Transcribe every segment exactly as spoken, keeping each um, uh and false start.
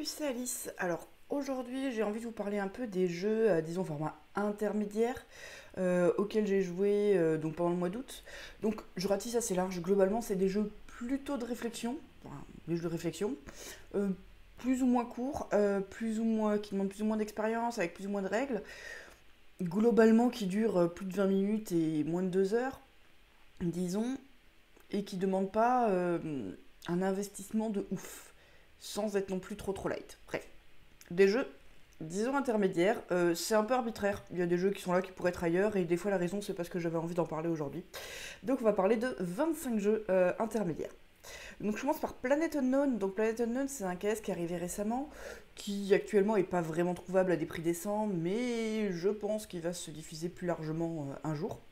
Salut, c'est Alice. Alors aujourd'hui, j'ai envie de vous parler un peu des jeux, euh, disons format intermédiaire, euh, auxquels j'ai joué euh, donc pendant le mois d'août. Donc je ratisse assez large. Globalement, c'est des jeux plutôt de réflexion, enfin, des jeux de réflexion, euh, plus ou moins courts, euh, plus ou moins qui demandent plus ou moins d'expérience, avec plus ou moins de règles. Globalement, qui durent euh, plus de vingt minutes et moins de deux heures, disons, et qui demandent pas euh, un investissement de ouf, sans être non plus trop trop light. Bref. Des jeux, disons intermédiaires, euh, c'est un peu arbitraire. Il y a des jeux qui sont là qui pourraient être ailleurs, et des fois la raison c'est parce que j'avais envie d'en parler aujourd'hui. Donc on va parler de vingt-cinq jeux euh, intermédiaires. Donc je commence par Planet Unknown. Donc Planet Unknown, c'est un K S qui est arrivé récemment, qui actuellement est pas vraiment trouvable à des prix décents, mais je pense qu'il va se diffuser plus largement euh, un jour.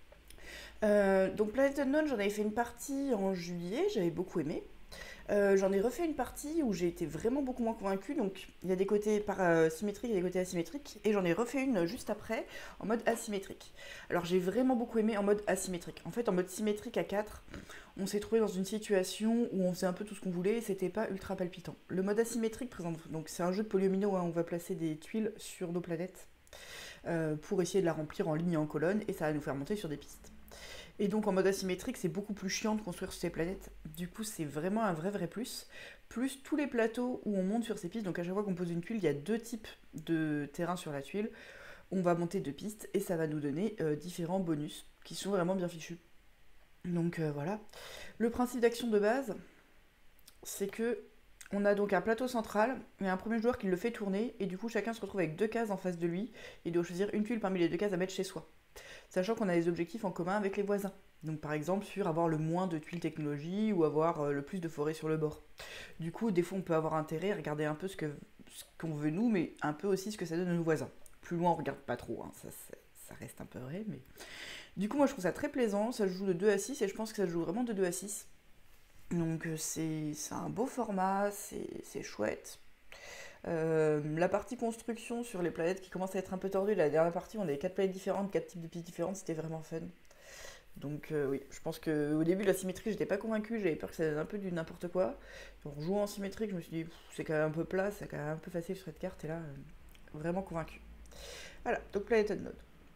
Euh, donc Planet Unknown, j'en avais fait une partie en juillet, j'avais beaucoup aimé. Euh, j'en ai refait une partie où j'ai été vraiment beaucoup moins convaincue. Donc il y a des côtés par, euh, symétriques et des côtés asymétriques. Et j'en ai refait une juste après en mode asymétrique. Alors j'ai vraiment beaucoup aimé en mode asymétrique. En fait, en mode symétrique à quatre, on s'est trouvé dans une situation où on faisait un peu tout ce qu'on voulait et c'était pas ultra palpitant. Le mode asymétrique présente. Donc c'est un jeu de polyomino, hein, on va placer des tuiles sur nos planètes euh, pour essayer de la remplir en ligne et en colonne et ça va nous faire monter sur des pistes. Et donc en mode asymétrique, c'est beaucoup plus chiant de construire sur ces planètes. Du coup, c'est vraiment un vrai vrai plus. Plus tous les plateaux où on monte sur ces pistes. Donc à chaque fois qu'on pose une tuile, il y a deux types de terrain sur la tuile. On va monter deux pistes et ça va nous donner euh, différents bonus qui sont vraiment bien fichus. Donc euh, voilà. Le principe d'action de base, c'est que on a donc un plateau central et un premier joueur qui le fait tourner. Et du coup, chacun se retrouve avec deux cases en face de lui. Il doit choisir une tuile parmi les deux cases à mettre chez soi, sachant qu'on a des objectifs en commun avec les voisins. Donc par exemple sur avoir le moins de tuiles technologie ou avoir euh, le plus de forêts sur le bord. Du coup, des fois on peut avoir intérêt à regarder un peu ce que ce qu'on veut nous, mais un peu aussi ce que ça donne à nos voisins. Plus loin on regarde pas trop, hein. ça, ça reste un peu vrai, mais... Du coup moi je trouve ça très plaisant, ça se joue de deux à six et je pense que ça se joue vraiment de deux à six. Donc euh, c'est c'est un beau format, c'est c'est chouette. Euh, la partie construction sur les planètes qui commence à être un peu tordue, la dernière partie on avait quatre planètes différentes, quatre types de pistes différentes, c'était vraiment fun. Donc euh, oui, je pense qu'au début de la symétrie j'étais pas convaincue, j'avais peur que ça donne un peu du n'importe quoi. En jouant en symétrique je me suis dit c'est quand même un peu plat, c'est quand même un peu facile sur cette carte et là euh, vraiment convaincue. Voilà, donc Planet Unknown.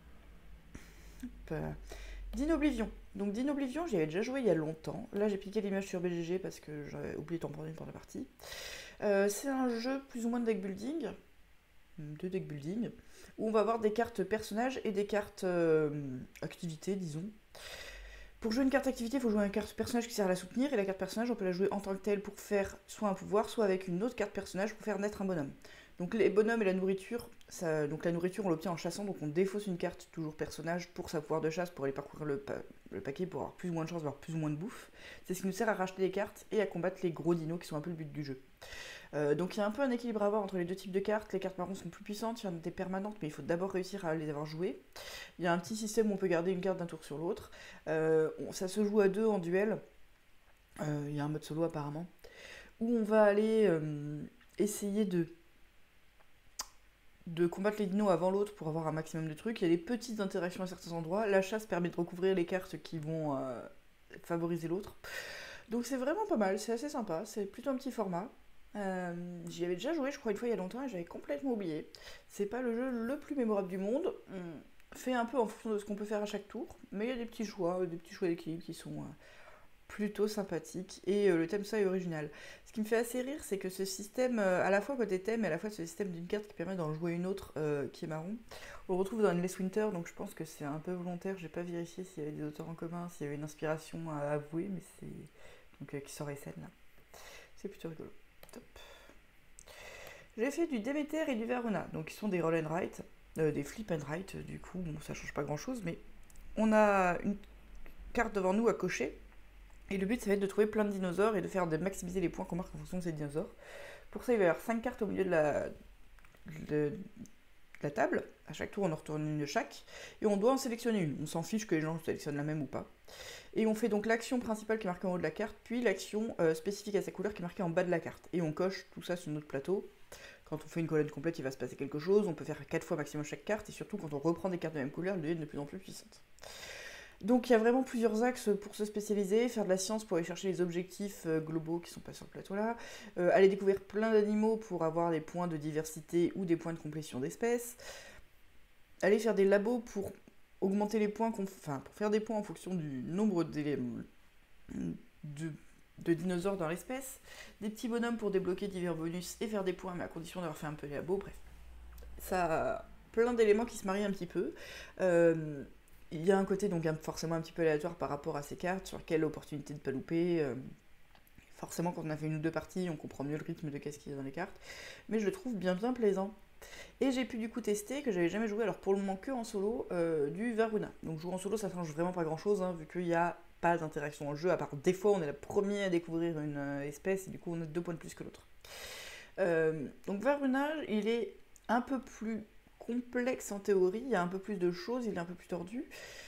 Euh, Din Oblivion. Donc Din Oblivion j'y avais déjà joué il y a longtemps. Là j'ai piqué l'image sur B G G parce que j'avais oublié de t'en prendre une pour la partie. Euh, c'est un jeu plus ou moins de deck building, de deck building, où on va avoir des cartes personnages et des cartes euh, activités, disons. Pour jouer une carte activité, il faut jouer une carte personnage qui sert à la soutenir, et la carte personnage, on peut la jouer en tant que telle pour faire soit un pouvoir, soit avec une autre carte personnage pour faire naître un bonhomme. Donc les bonhommes et la nourriture, ça, donc la nourriture on l'obtient en chassant, donc on défausse une carte toujours personnage pour sa pouvoir de chasse, pour aller parcourir le, pa le paquet, pour avoir plus ou moins de chance d'avoir plus ou moins de bouffe. C'est ce qui nous sert à racheter des cartes et à combattre les gros dinos qui sont un peu le but du jeu. Euh, donc il y a un peu un équilibre à avoir entre les deux types de cartes. Les cartes marron sont plus puissantes, il y en a des permanentes, mais il faut d'abord réussir à les avoir jouées. Il y a un petit système où on peut garder une carte d'un tour sur l'autre. Euh, ça se joue à deux en duel. Euh, il y a un mode solo apparemment. Où on va aller euh, essayer de, de combattre les dinos avant l'autre pour avoir un maximum de trucs. Il y a des petites interactions à certains endroits. La chasse permet de recouvrir les cartes qui vont euh, favoriser l'autre. Donc c'est vraiment pas mal, c'est assez sympa. C'est plutôt un petit format. Euh, J'y avais déjà joué, je crois, une fois il y a longtemps et j'avais complètement oublié. C'est pas le jeu le plus mémorable du monde. On fait un peu en fonction de ce qu'on peut faire à chaque tour, mais il y a des petits choix, des petits choix d'équilibre qui sont euh, plutôt sympathiques et euh, le thème ça est original. Ce qui me fait assez rire, c'est que ce système, euh, à la fois côté thème et à la fois ce système d'une carte qui permet d'en jouer une autre euh, qui est marron, on le retrouve dans Endless Winter, donc je pense que c'est un peu volontaire. J'ai pas vérifié s'il y avait des auteurs en commun, s'il y avait une inspiration à avouer, mais c'est. Donc euh, qui sort scène là. C'est plutôt rigolo. Top. J'ai fait du Demeter et du Verona, donc qui sont des roll and write, euh, des flip and write, du coup, bon, ça change pas grand chose, mais on a une carte devant nous à cocher, et le but ça va être de trouver plein de dinosaures et de faire de maximiser les points qu'on marque en fonction de ces dinosaures. Pour ça, il va y avoir cinq cartes au milieu de la, de la table, à chaque tour on en retourne une de chaque, et on doit en sélectionner une. On s'en fiche que les gens sélectionnent la même ou pas. Et on fait donc l'action principale qui est marquée en haut de la carte, puis l'action euh, spécifique à sa couleur qui est marquée en bas de la carte. Et on coche tout ça sur notre plateau. Quand on fait une colonne complète, il va se passer quelque chose. On peut faire quatre fois maximum chaque carte, et surtout quand on reprend des cartes de la même couleur, elles deviennent de plus en plus puissantes. Donc il y a vraiment plusieurs axes pour se spécialiser, faire de la science pour aller chercher les objectifs euh, globaux qui sont pas sur le plateau là, euh, aller découvrir plein d'animaux pour avoir des points de diversité ou des points de complétion d'espèces, aller faire des labos pour augmenter les points, enfin pour faire des points en fonction du nombre d'éléments de, de dinosaures dans l'espèce, des petits bonhommes pour débloquer divers bonus et faire des points, mais à condition d'avoir fait un peu les labos, bref. Ça a plein d'éléments qui se marient un petit peu. Euh, Il y a un côté donc forcément un petit peu aléatoire par rapport à ces cartes, sur quelle opportunité de ne pas louper. Euh, forcément, quand on a fait une ou deux parties, on comprend mieux le rythme de qu'est-ce qu'il y a dans les cartes. Mais je le trouve bien bien plaisant. Et j'ai pu du coup tester, que j'avais jamais joué, alors pour le moment que en solo, euh, du Varuna. Donc jouer en solo, ça change vraiment pas grand-chose, hein, vu qu'il n'y a pas d'interaction en jeu, à part des fois on est la première à découvrir une euh, espèce, et du coup on a deux points de plus que l'autre. Euh, donc Varuna, il est un peu plus complexe en théorie, il y a un peu plus de choses, il est un peu plus tordu.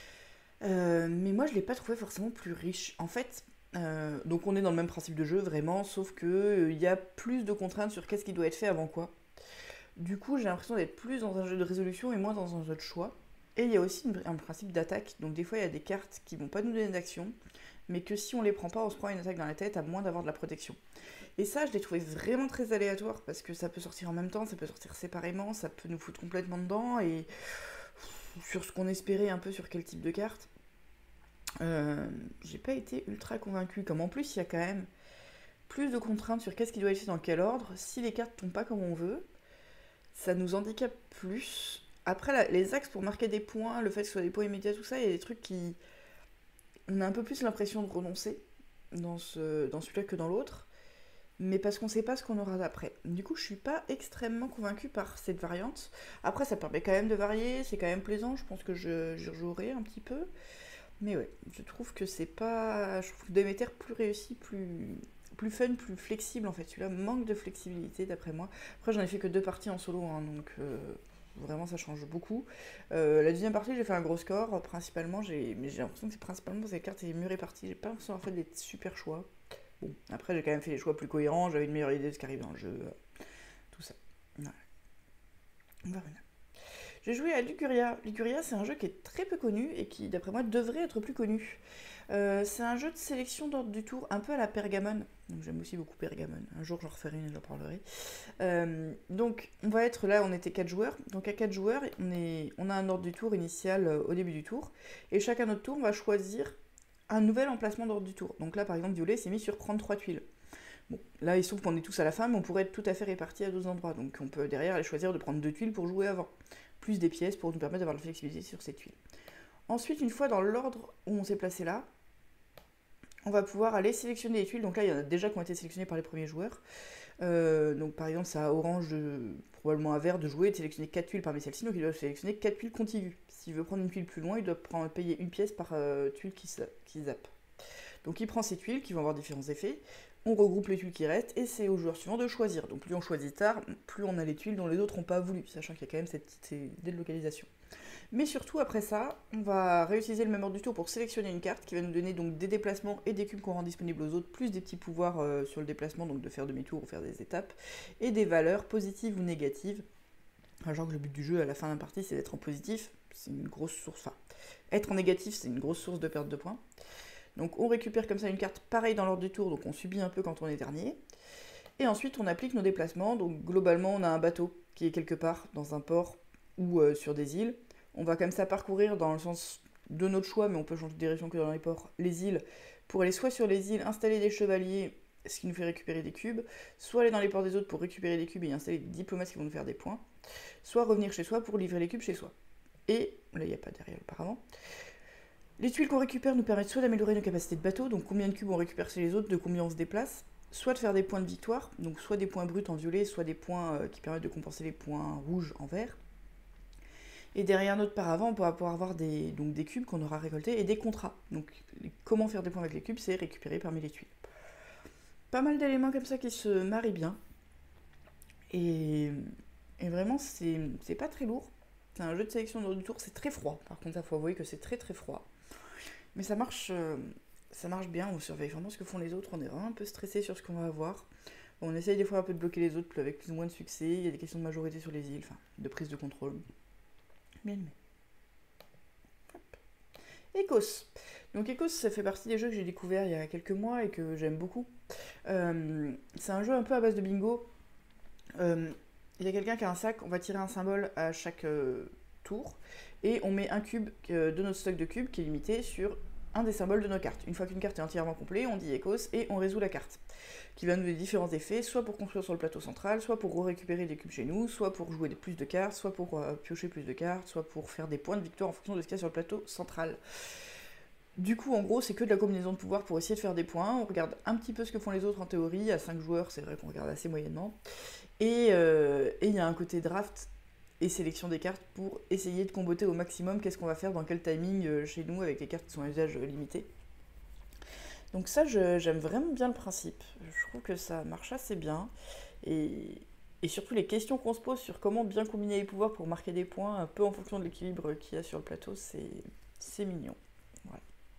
Euh, mais moi je l'ai pas trouvé forcément plus riche. En fait, euh, donc on est dans le même principe de jeu vraiment, sauf que euh, il y a plus de contraintes sur qu'est-ce qui doit être fait avant quoi. Du coup, j'ai l'impression d'être plus dans un jeu de résolution et moins dans un jeu de choix. Et il y a aussi une- un principe d'attaque. Donc des fois, il y a des cartes qui vont pas nous donner d'action, mais que si on les prend pas, on se prend une attaque dans la tête à moins d'avoir de la protection. Et ça, je l'ai trouvé vraiment très aléatoire parce que ça peut sortir en même temps, ça peut sortir séparément, ça peut nous foutre complètement dedans et sur ce qu'on espérait un peu sur quel type de carte. Euh, j'ai pas été ultra convaincue. Comme en plus, il y a quand même plus de contraintes sur qu'est-ce qui doit être fait dans quel ordre. Si les cartes tombent pas comme on veut, ça nous handicape plus. Après, la- les axes pour marquer des points, le fait que ce soit des points immédiats, tout ça, il y a des trucs qui. On a un peu plus l'impression de renoncer dans, ce, dans celui-là que dans l'autre, mais parce qu'on sait pas ce qu'on aura d'après. Du coup, je suis pas extrêmement convaincue par cette variante. Après, ça permet quand même de varier, c'est quand même plaisant, je pense que je, je rejouerai un petit peu. Mais ouais, je trouve que c'est pas. Je trouve Demeter plus réussi, plus. Plus fun, plus flexible en fait. Celui-là manque de flexibilité d'après moi. Après, j'en ai fait que deux parties en solo, hein, donc euh, vraiment ça change beaucoup. Euh, la deuxième partie, j'ai fait un gros score, principalement, j'ai... mais j'ai l'impression que c'est principalement ces cartes et mieux réparties. J'ai pas l'impression d'avoir fait des super choix. Bon, après, j'ai quand même fait des choix plus cohérents, j'avais une meilleure idée de ce qui arrive dans le jeu, euh, tout ça. Voilà. On va revenir. J'ai joué à Lucuria. Lucuria, c'est un jeu qui est très peu connu et qui, d'après moi, devrait être plus connu. Euh, c'est un jeu de sélection d'ordre du tour, un peu à la Pergamon. Donc j'aime aussi beaucoup Pergamon. Un jour, j'en referai une et j'en parlerai. Euh, donc, on va être là, on était quatre joueurs. Donc, à quatre joueurs, on, est, on a un ordre du tour initial euh, au début du tour. Et chacun notre tour, on va choisir un nouvel emplacement d'ordre du tour. Donc là, par exemple, Violet s'est mis sur prendre trois tuiles. Bon, là, il se trouve qu'on est tous à la fin, mais on pourrait être tout à fait répartis à deux endroits. Donc, on peut derrière aller choisir de prendre deux tuiles pour jouer avant. Plus des pièces pour nous permettre d'avoir la flexibilité sur ces tuiles. Ensuite, une fois dans l'ordre où on s'est placé là, on va pouvoir aller sélectionner les tuiles. Donc là, il y en a déjà qui ont été sélectionnées par les premiers joueurs. Euh, donc par exemple, c'est à Orange, de, probablement à Vert, de jouer et de sélectionner quatre tuiles parmi celles-ci. Donc il doit sélectionner quatre tuiles contiguës. S'il veut prendre une tuile plus loin, il doit prendre, payer une pièce par euh, tuile qui, qui zappe. Donc il prend ces tuiles qui vont avoir différents effets. On regroupe les tuiles qui restent et c'est au joueur suivant de choisir. Donc plus on choisit tard, plus on a les tuiles dont les autres n'ont pas voulu, sachant qu'il y a quand même cette petite délocalisation. Mais surtout, après ça, on va réutiliser le même ordre du tour pour sélectionner une carte qui va nous donner donc des déplacements et des cubes qu'on rend disponibles aux autres, plus des petits pouvoirs euh, sur le déplacement, donc de faire demi-tour ou faire des étapes, et des valeurs positives ou négatives. Genre que le but du jeu à la fin d'un partie, c'est d'être en positif, c'est une grosse source. Enfin, être en négatif, c'est une grosse source de perte de points. Donc on récupère comme ça une carte pareille dans l'ordre du tour, donc on subit un peu quand on est dernier. Et ensuite, on applique nos déplacements. Donc globalement, on a un bateau qui est quelque part dans un port ou euh, sur des îles. On va comme ça parcourir dans le sens de notre choix, mais on peut changer de direction que dans les ports, les îles, pour aller soit sur les îles, installer des chevaliers, ce qui nous fait récupérer des cubes, soit aller dans les ports des autres pour récupérer des cubes et installer des diplomates qui vont nous faire des points, soit revenir chez soi pour livrer les cubes chez soi. Et, là il n'y a pas derrière apparemment, les tuiles qu'on récupère nous permettent soit d'améliorer nos capacités de bateau, donc combien de cubes on récupère chez les autres, de combien on se déplace, soit de faire des points de victoire, donc soit des points bruts en violet, soit des points euh, qui permettent de compenser les points rouges en vert. Et derrière notre paravent, on pourra pouvoir avoir des, donc des cubes qu'on aura récoltés et des contrats. Donc comment faire des points avec les cubes, c'est récupérer parmi les tuiles. Pas mal d'éléments comme ça qui se marient bien. Et, et vraiment, c'est, c'est pas très lourd. C'est un jeu de sélection de du tour, c'est très froid. Par contre, il faut avouer que c'est très très froid. Mais ça marche, euh, ça marche bien, on surveille vraiment ce que font les autres, on est vraiment un peu stressé sur ce qu'on va avoir. On essaye des fois un peu de bloquer les autres avec plus ou moins de succès, il y a des questions de majorité sur les îles, enfin de prise de contrôle. Bien aimé. Ecos. Donc Ecos, ça fait partie des jeux que j'ai découvert il y a quelques mois et que j'aime beaucoup. Euh, c'est un jeu un peu à base de bingo. Euh, il y a quelqu'un qui a un sac, on va tirer un symbole à chaque euh, tour et on met un cube euh, de notre stock de cubes qui est limité sur un des symboles de nos cartes. Une fois qu'une carte est entièrement complète, on dit Ecos et on résout la carte, qui va nous donner différents effets, soit pour construire sur le plateau central, soit pour récupérer des cubes chez nous, soit pour jouer plus de cartes, soit pour euh, piocher plus de cartes, soit pour faire des points de victoire en fonction de ce qu'il y a sur le plateau central. Du coup, en gros, c'est que de la combinaison de pouvoirs pour essayer de faire des points. On regarde un petit peu ce que font les autres en théorie. À cinq joueurs, c'est vrai qu'on regarde assez moyennement. Et euh, et il y a un côté draft et sélection des cartes pour essayer de comboter au maximum qu'est-ce qu'on va faire dans quel timing euh, chez nous avec les cartes qui sont à usage euh, limité. Donc ça, je- j'aime vraiment bien le principe. Je trouve que ça marche assez bien. Et, et surtout les questions qu'on se pose sur comment bien combiner les pouvoirs pour marquer des points, un peu en fonction de l'équilibre qu'il y a sur le plateau, c'est c'est mignon. Voilà.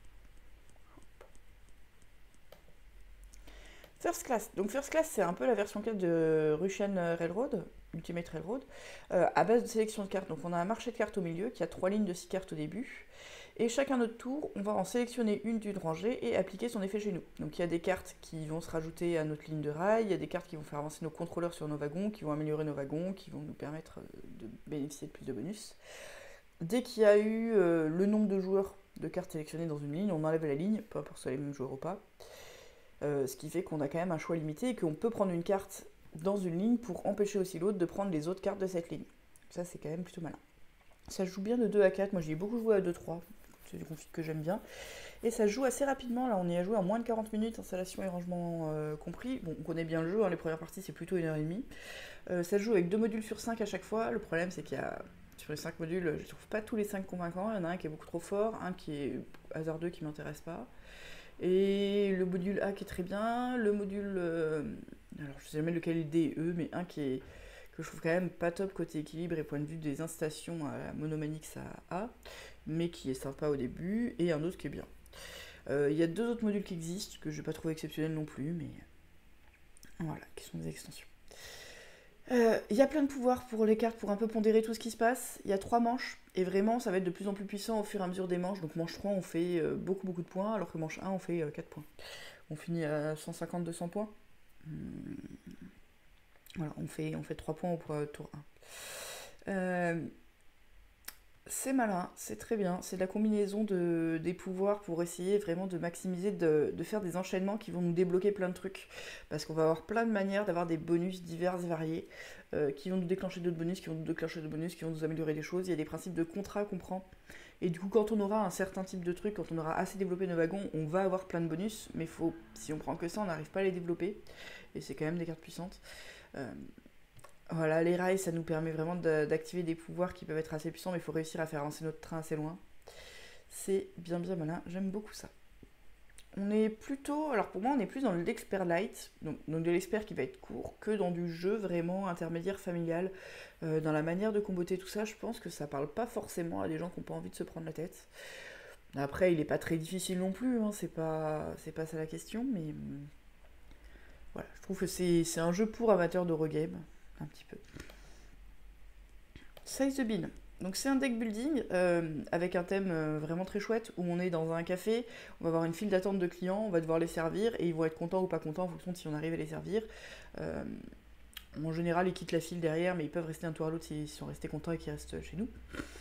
First Class. Donc First Class, c'est un peu la version quatre de Russian Railroad, Ultimate Railroad, euh, à base de sélection de cartes. Donc on a un marché de cartes au milieu qui a trois lignes de six cartes au début. Et chacun notre tour, on va en sélectionner une d'une rangée et appliquer son effet chez nous. Donc il y a des cartes qui vont se rajouter à notre ligne de rail, il y a des cartes qui vont faire avancer nos contrôleurs sur nos wagons, qui vont améliorer nos wagons, qui vont nous permettre euh, de bénéficier de plus de bonus. Dès qu'il y a eu euh, le nombre de joueurs de cartes sélectionnées dans une ligne, on enlève la ligne, peu importe si c'est les mêmes joueurs ou pas. Euh, ce qui fait qu'on a quand même un choix limité et qu'on peut prendre une carte dans une ligne pour empêcher aussi l'autre de prendre les autres cartes de cette ligne. Ça, c'est quand même plutôt malin. Ça joue bien de deux à quatre. Moi, j'y ai beaucoup joué à deux trois. C'est du config que j'aime bien. Et ça joue assez rapidement. Là, on y a joué en moins de quarante minutes, installation et rangement euh, compris. Bon, on connaît bien le jeu. Hein, les premières parties, c'est plutôt une heure trente. Euh, ça joue avec deux modules sur cinq à chaque fois. Le problème, c'est qu'il y a. Sur les cinq modules, je trouve pas tous les cinq convaincants. Il y en a un qui est beaucoup trop fort, un qui est hasardeux qui m'intéresse pas. Et le module A qui est très bien, le module. Euh, alors je sais jamais lequel est D et E, mais un qui est. Que je trouve quand même pas top côté équilibre et point de vue des incitations à la monomanie que ça a, mais qui est sympa au début, et un autre qui est bien. Euh, Il y a deux autres modules qui existent, que je n'ai pas trouvé exceptionnels non plus, mais voilà, qui sont des extensions. Euh, Il y a plein de pouvoirs pour les cartes pour un peu pondérer tout ce qui se passe. Il y a trois manches, et vraiment ça va être de plus en plus puissant au fur et à mesure des manches. Donc manche trois on fait euh, beaucoup beaucoup de points, alors que manche un on fait euh, quatre points. On finit à cent cinquante à deux cents points. Hum, Voilà, on fait, on fait trois points au euh, tour un. Euh, c'est malin, c'est très bien. C'est de la combinaison de, des pouvoirs pour essayer vraiment de maximiser, de, de faire des enchaînements qui vont nous débloquer plein de trucs. Parce qu'on va avoir plein de manières d'avoir des bonus divers et variés euh, qui vont nous déclencher d'autres bonus, qui vont nous déclencher d'autres bonus, qui vont nous améliorer des choses. Il y a des principes de contrat qu'on prend. Et du coup, quand on aura un certain type de truc, quand on aura assez développé nos wagons, on va avoir plein de bonus. Mais faut, si on prend que ça, on n'arrive pas à les développer. Et c'est quand même des cartes puissantes. Euh, voilà, les rails, ça nous permet vraiment de- d'activer des pouvoirs qui peuvent être assez puissants, mais il faut réussir à faire avancer notre train assez loin. C'est bien bien malin, j'aime beaucoup ça. On est plutôt, alors pour moi, on est plus dans l'expert light, donc, donc de l'expert qui va être court, que dans du jeu vraiment intermédiaire familial. Euh, dans la manière de comboter tout ça, je pense que ça parle pas forcément à des gens qui n'ont pas envie de se prendre la tête. Après, il est pas très difficile non plus, hein, c'est pas, c'est pas ça la question, mais hum, voilà, je trouve que c'est c'est un jeu pour amateurs de regame, un petit peu. Size the Bean. Donc c'est un deck building euh, avec un thème euh, vraiment très chouette où on est dans un café, on va avoir une file d'attente de clients, on va devoir les servir et ils vont être contents ou pas contents en fonction de si on arrive à les servir. Euh, En général, ils quittent la file derrière, mais ils peuvent rester un tour à l'autre s'ils sont restés contents et qu'ils restent chez nous.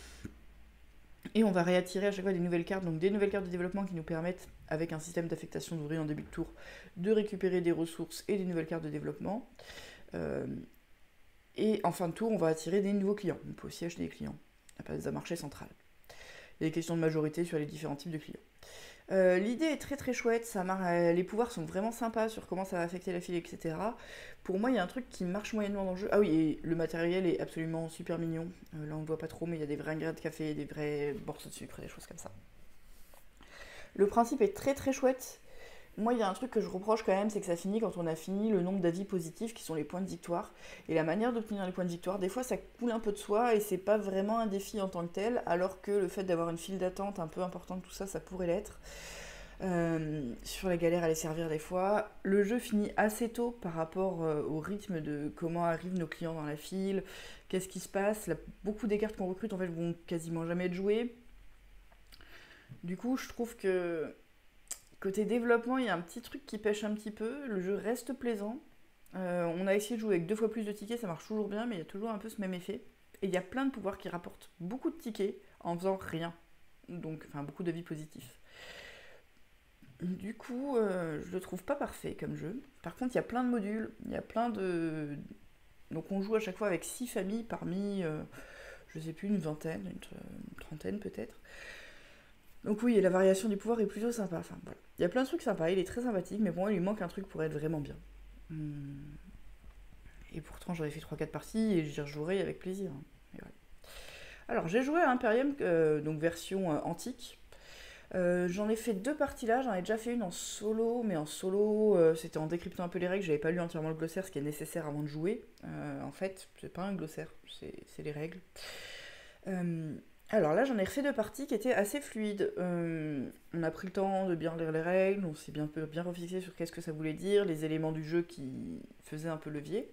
Et on va réattirer à chaque fois des nouvelles cartes, donc des nouvelles cartes de développement qui nous permettent, avec un système d'affectation d'ouvriers en début de tour, de récupérer des ressources et des nouvelles cartes de développement. Euh, et en fin de tour, on va attirer des nouveaux clients. On peut aussi acheter des clients à base d'un marché central. Il y a des questions de majorité sur les différents types de clients. Euh, L'idée est très très chouette, ça mar- euh, les pouvoirs sont vraiment sympas sur comment ça va affecter la file, et cetera. Pour moi, il y a un truc qui marche moyennement dans le jeu. Ah oui, et le matériel est absolument super mignon. Euh, là, on ne voit pas trop, mais il y a des vrais ingrédients de café, des vrais morceaux de sucre, des choses comme ça. Le principe est très très chouette. Moi, il y a un truc que je reproche quand même, c'est que ça finit quand on a fini le nombre d'avis positifs qui sont les points de victoire. Et la manière d'obtenir les points de victoire, des fois ça coule un peu de soi et c'est pas vraiment un défi en tant que tel, alors que le fait d'avoir une file d'attente un peu importante, tout ça, ça pourrait l'être. Euh, sur la galère à les servir des fois. Le jeu finit assez tôt par rapport euh, au rythme de comment arrivent nos clients dans la file, qu'est-ce qui se passe. Là, beaucoup des cartes qu'on recrute en fait vont quasiment jamais être jouées. Du coup, je trouve que côté développement, il y a un petit truc qui pêche un petit peu. Le jeu reste plaisant. Euh, on a essayé de jouer avec deux fois plus de tickets, ça marche toujours bien, mais il y a toujours un peu ce même effet. Et il y a plein de pouvoirs qui rapportent beaucoup de tickets en faisant rien. Donc, enfin, beaucoup d'avis positifs. Du coup, euh, je le trouve pas parfait comme jeu. Par contre, il y a plein de modules, il y a plein de. Donc, on joue à chaque fois avec six familles parmi, euh, je sais plus, une vingtaine, une, une trentaine peut-être. Donc, oui, et la variation du pouvoir est plutôt sympa. Enfin, voilà. Il y a plein de trucs sympas, il est très sympathique, mais pour moi, il lui manque un truc pour être vraiment bien. Hum. Et pourtant, j'aurais fait trois quatre parties et j'y rejouerai avec plaisir. Et voilà. Alors, j'ai joué à Imperium, euh, donc version euh, antique. Euh, j'en ai fait deux parties là, j'en ai déjà fait une en solo, mais en solo, euh, c'était en décryptant un peu les règles, j'avais pas lu entièrement le glossaire, ce qui est nécessaire avant de jouer. Euh, en fait, c'est pas un glossaire, c'est c'est les règles. Euh, alors là, j'en ai refait deux parties qui étaient assez fluides. Euh, on a pris le temps de bien lire les règles, on s'est bien, bien refixé sur qu'est-ce que ça voulait dire, les éléments du jeu qui faisaient un peu levier.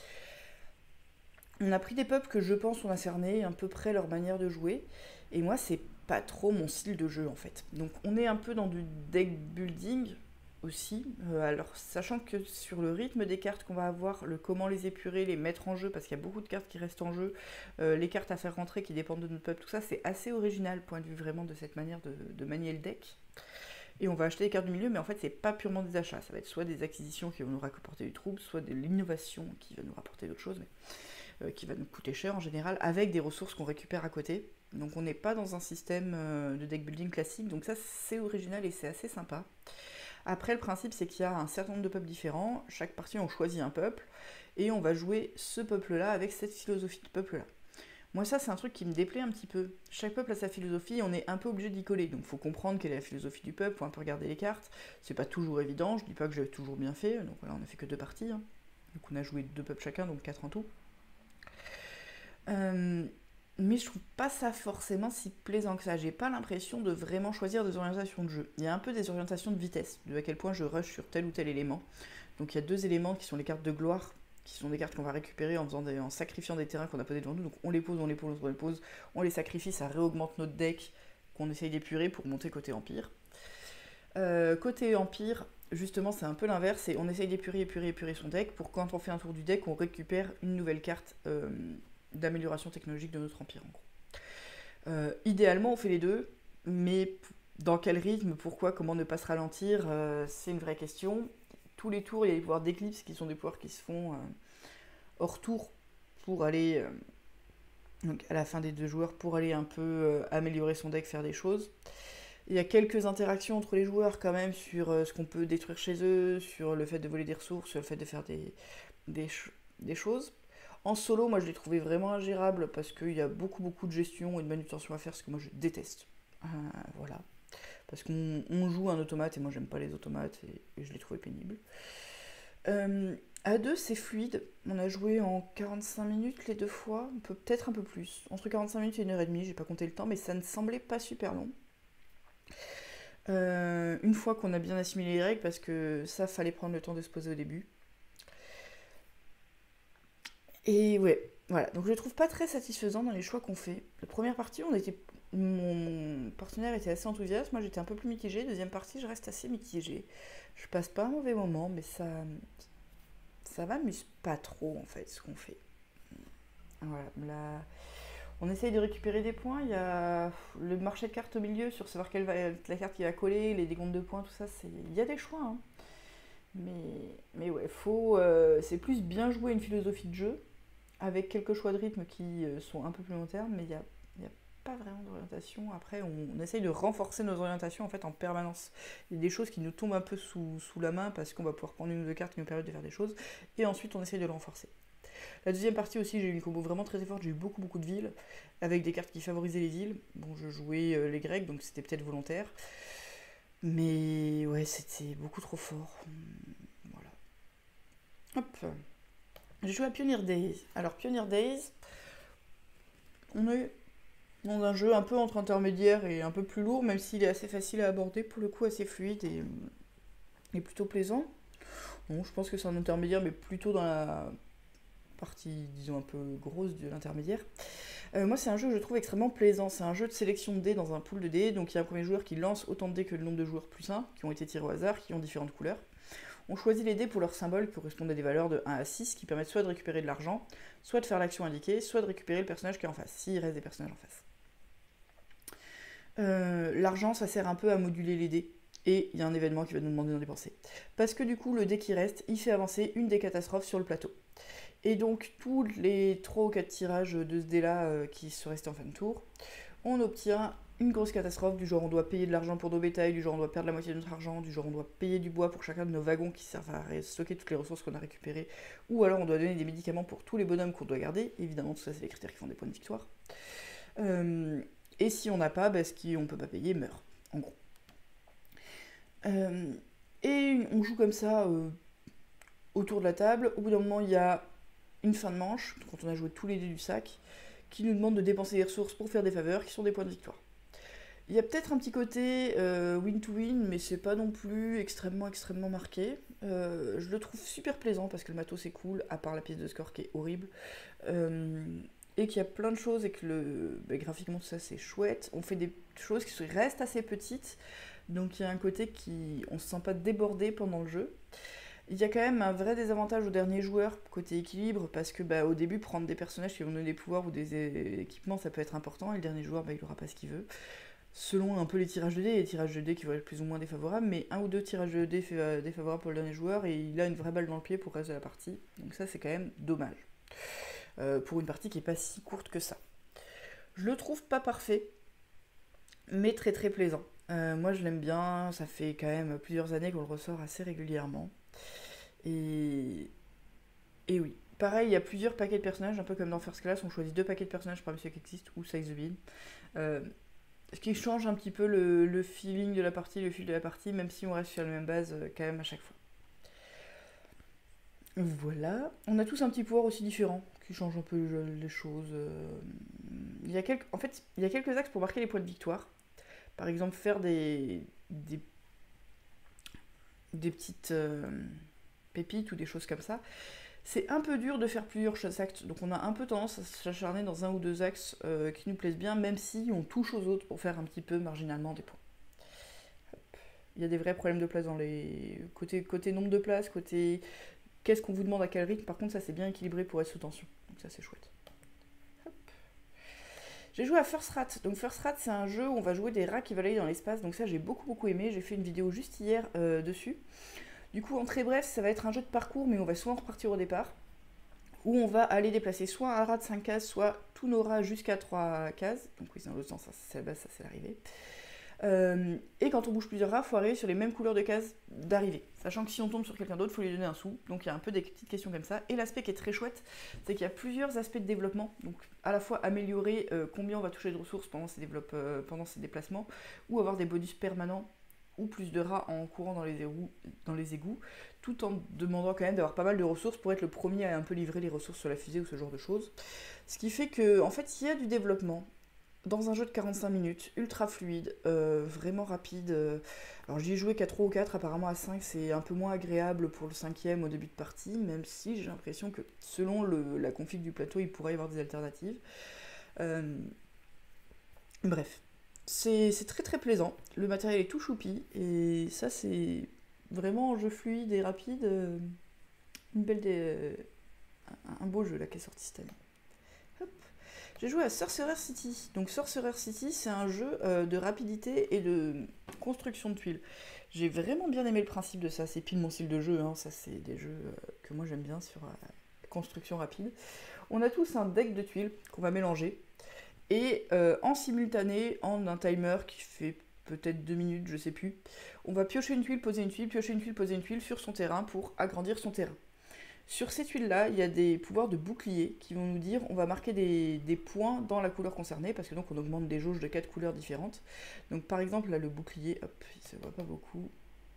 On a pris des peuples que je pense on a cerné à peu près leur manière de jouer. Et moi, c'est pas trop mon style de jeu en fait. Donc on est un peu dans du deck building aussi. Euh, alors sachant que sur le rythme des cartes qu'on va avoir, le comment les épurer, les mettre en jeu, parce qu'il y a beaucoup de cartes qui restent en jeu, euh, les cartes à faire rentrer qui dépendent de notre peuple, tout ça c'est assez original point de vue vraiment de cette manière de, de manier le deck. Et on va acheter les cartes du milieu, mais en fait c'est pas purement des achats. Ça va être soit des acquisitions qui vont nous rapporter du trouble, soit de l'innovation qui va nous rapporter d'autres choses. Mais euh, qui va nous coûter cher en général, avec des ressources qu'on récupère à côté. Donc on n'est pas dans un système euh, de deck building classique, donc ça c'est original et c'est assez sympa. Après le principe c'est qu'il y a un certain nombre de peuples différents, chaque partie on choisit un peuple, et on va jouer ce peuple-là avec cette philosophie de peuple-là. Moi ça c'est un truc qui me déplaît un petit peu. Chaque peuple a sa philosophie, on est un peu obligé d'y coller, donc il faut comprendre quelle est la philosophie du peuple, faut un peu regarder les cartes, c'est pas toujours évident, je dis pas que j'ai toujours bien fait, donc voilà on a fait que deux parties, hein. Donc on a joué deux peuples chacun, donc quatre en tout. Euh, mais je trouve pas ça forcément si plaisant que ça. J'ai pas l'impression de vraiment choisir des orientations de jeu. Il y a un peu des orientations de vitesse, de à quel point je rush sur tel ou tel élément. Donc il y a deux éléments qui sont les cartes de gloire, qui sont des cartes qu'on va récupérer en, faisant des, en sacrifiant des terrains qu'on a posés devant nous. Donc on les pose, on les pose, on les pose, on les sacrifie, ça réaugmente notre deck qu'on essaye d'épurer pour monter côté empire. Euh, côté empire, justement c'est un peu l'inverse, et on essaye d'épurer, épurer, épurer son deck pour quand on fait un tour du deck, on récupère une nouvelle carte euh, d'amélioration technologique de notre empire en gros. Euh, idéalement on fait les deux, mais dans quel rythme, pourquoi, comment ne pas se ralentir, euh, c'est une vraie question. Tous les tours il y a des pouvoirs d'éclipse qui sont des pouvoirs qui se font euh, hors tour pour aller euh, donc à la fin des deux joueurs pour aller un peu euh, améliorer son deck, faire des choses. Il y a quelques interactions entre les joueurs quand même sur euh, ce qu'on peut détruire chez eux, sur le fait de voler des ressources, sur le fait de faire des, des, ch- des choses. En solo, moi je l'ai trouvé vraiment ingérable parce qu'il y a beaucoup beaucoup de gestion et de manutention à faire, ce que moi je déteste. Euh, voilà. Parce qu'on on joue un automate et moi j'aime pas les automates et, et je l'ai trouvé pénible. Euh, à deux, c'est fluide. On a joué en quarante-cinq minutes les deux fois, on peut peut-être un peu plus. Entre quarante-cinq minutes et une heure trente, j'ai pas compté le temps, mais ça ne semblait pas super long. Euh, une fois qu'on a bien assimilé les règles, parce que ça, fallait prendre le temps de se poser au début. Et ouais, voilà. Donc je le trouve pas très satisfaisant dans les choix qu'on fait. La première partie, on était, mon partenaire était assez enthousiaste, moi j'étais un peu plus mitigée. Deuxième partie, je reste assez mitigée. Je passe pas un mauvais moment, mais ça, ça m'amuse pas trop en fait ce qu'on fait. Voilà, là, on essaye de récupérer des points. Il y a le marché de cartes au milieu sur savoir quelle va être la carte qui va coller, les décomptes de points, tout ça. C'est... Il y a des choix, hein. Mais, mais ouais, faut, euh, c'est plus bien jouer une philosophie de jeu avec quelques choix de rythme qui euh, sont un peu plus long terme, mais il n'y a, il y a pas vraiment d'orientation. Après, on, on essaye de renforcer nos orientations en fait en permanence. Il y a des choses qui nous tombent un peu sous, sous la main parce qu'on va pouvoir prendre une ou deux cartes qui nous permettent de faire des choses, et ensuite on essaye de le renforcer. La deuxième partie aussi, j'ai eu une combo vraiment très forte, j'ai eu beaucoup beaucoup de villes, avec des cartes qui favorisaient les villes. Bon, je jouais euh, les Grecs, donc c'était peut-être volontaire. Mais ouais, c'était beaucoup trop fort. Voilà. Hop. J'ai joué à Pioneer Days. Alors Pioneer Days, on est dans un jeu un peu entre intermédiaire et un peu plus lourd, même s'il est assez facile à aborder, pour le coup assez fluide et, et plutôt plaisant. Bon, je pense que c'est un intermédiaire, mais plutôt dans la partie, disons, un peu grosse de l'intermédiaire. Euh, moi, c'est un jeu que je trouve extrêmement plaisant. C'est un jeu de sélection de dés dans un pool de dés. Donc, il y a un premier joueur qui lance autant de dés que le nombre de joueurs plus un, qui ont été tirés au hasard, qui ont différentes couleurs. On choisit les dés pour leurs symboles qui correspondent à des valeurs de un à six, qui permettent soit de récupérer de l'argent, soit de faire l'action indiquée, soit de récupérer le personnage qui est en face, s'il reste des personnages en face. Euh, L'argent, ça sert un peu à moduler les dés. Et il y a un événement qui va nous demander d'en dépenser. Parce que du coup, le dé qui reste, il fait avancer une des catastrophes sur le plateau. Et donc, tous les trois ou quatre tirages de ce dé-là euh, qui sont restés en fin de tour, on obtient une grosse catastrophe, du genre on doit payer de l'argent pour nos bétails, du genre on doit perdre la moitié de notre argent, du genre on doit payer du bois pour chacun de nos wagons qui servent à stocker toutes les ressources qu'on a récupérées, ou alors on doit donner des médicaments pour tous les bonhommes qu'on doit garder. Évidemment, tout ça, c'est les critères qui font des points de victoire. Euh, et si on n'a pas, bah, ce qu'on ne peut pas payer meurt, en gros. Euh, et on joue comme ça euh, autour de la table. Au bout d'un moment, il y a une fin de manche, quand on a joué tous les dés du sac, qui nous demande de dépenser des ressources pour faire des faveurs, qui sont des points de victoire. Il y a peut-être un petit côté euh, win to win, mais c'est pas non plus extrêmement extrêmement marqué. Euh, je le trouve super plaisant parce que le matos est cool, à part la pièce de score qui est horrible. Euh, et qu'il y a plein de choses et que le, bah, graphiquement tout ça c'est chouette. On fait des choses qui restent assez petites, donc il y a un côté qui... on se sent pas débordé pendant le jeu. Il y a quand même un vrai désavantage au dernier joueur, côté équilibre, parce que bah, au début, prendre des personnages qui vont donner des pouvoirs ou des équipements, ça peut être important, et le dernier joueur, bah, il n'aura pas ce qu'il veut. Selon un peu les tirages de dés, les tirages de dés qui vont être plus ou moins défavorables, mais un ou deux tirages de dés défavorables pour le dernier joueur, et il a une vraie balle dans le pied pour le reste de la partie. Donc ça, c'est quand même dommage. Euh, pour une partie qui n'est pas si courte que ça. Je le trouve pas parfait, mais très très plaisant. Euh, moi, je l'aime bien, ça fait quand même plusieurs années qu'on le ressort assez régulièrement. Et... Et oui. Pareil, il y a plusieurs paquets de personnages, un peu comme dans First Class, on choisit deux paquets de personnages parmi ceux qui existent, ou Size the Bean. Euh, ce qui change un petit peu le, le feeling de la partie, le fil de la partie, même si on reste sur la même base euh, quand même à chaque fois. Voilà. On a tous un petit pouvoir aussi différent, qui change un peu les choses. Euh, Il y a quelques... En fait, il y a quelques axes pour marquer les points de victoire. Par exemple, faire des, des, des petites euh, pépites ou des choses comme ça. C'est un peu dur de faire plusieurs actes, donc on a un peu tendance à s'acharner dans un ou deux axes euh, qui nous plaisent bien, même si on touche aux autres pour faire un petit peu marginalement des points. Hop. Il y a des vrais problèmes de place dans les... Côté, côté nombre de places, côté qu'est-ce qu'on vous demande à quel rythme, par contre ça c'est bien équilibré pour être sous tension, donc ça c'est chouette. Hop. J'ai joué à First Rat, donc First Rat c'est un jeu où on va jouer des rats qui balayent dans l'espace, donc ça j'ai beaucoup beaucoup aimé, j'ai fait une vidéo juste hier euh, dessus. Du coup, en très bref, ça va être un jeu de parcours, mais on va souvent repartir au départ, où on va aller déplacer soit un rat de cinq cases, soit tous nos rats jusqu'à trois cases. Donc oui, c'est dans l'autre sens, ça c'est la base, ça c'est l'arrivée. Euh, et quand on bouge plusieurs rats, il faut arriver sur les mêmes couleurs de cases d'arrivée. Sachant que si on tombe sur quelqu'un d'autre, il faut lui donner un sou. Donc il y a un peu des petites questions comme ça. Et l'aspect qui est très chouette, c'est qu'il y a plusieurs aspects de développement. Donc à la fois améliorer euh, combien on va toucher de ressources pendant ces, euh, pendant ces déplacements, ou avoir des bonus permanents ou plus de rats en courant dans les, égouts, dans les égouts, tout en demandant quand même d'avoir pas mal de ressources pour être le premier à un peu livrer les ressources sur la fusée ou ce genre de choses. Ce qui fait que, en fait, il y a du développement dans un jeu de quarante-cinq minutes, ultra fluide, euh, vraiment rapide. Euh, alors j'y ai joué qu'à trois ou quatre, apparemment à cinq c'est un peu moins agréable pour le cinquième au début de partie, même si j'ai l'impression que selon le, la config du plateau, il pourrait y avoir des alternatives. Euh, bref. C'est très très plaisant, le matériel est tout choupi, et ça c'est vraiment un jeu fluide et rapide, euh, une belle dé... euh, un beau jeu là qui est sorti cette année. Hop. J'ai joué à Sorcerer City, donc Sorcerer City c'est un jeu euh, de rapidité et de construction de tuiles. J'ai vraiment bien aimé le principe de ça, c'est pile mon style de jeu, hein. Ça c'est des jeux euh, que moi j'aime bien sur euh, construction rapide. On a tous un deck de tuiles qu'on va mélanger. Et euh, en simultané, en un timer qui fait peut-être deux minutes, je sais plus, on va piocher une tuile, poser une tuile, piocher une tuile, poser une tuile sur son terrain pour agrandir son terrain. Sur ces tuiles-là, il y a des pouvoirs de bouclier qui vont nous dire on va marquer des, des points dans la couleur concernée, parce que donc on augmente des jauges de quatre couleurs différentes. Donc par exemple, là le bouclier, hop, il se voit pas beaucoup.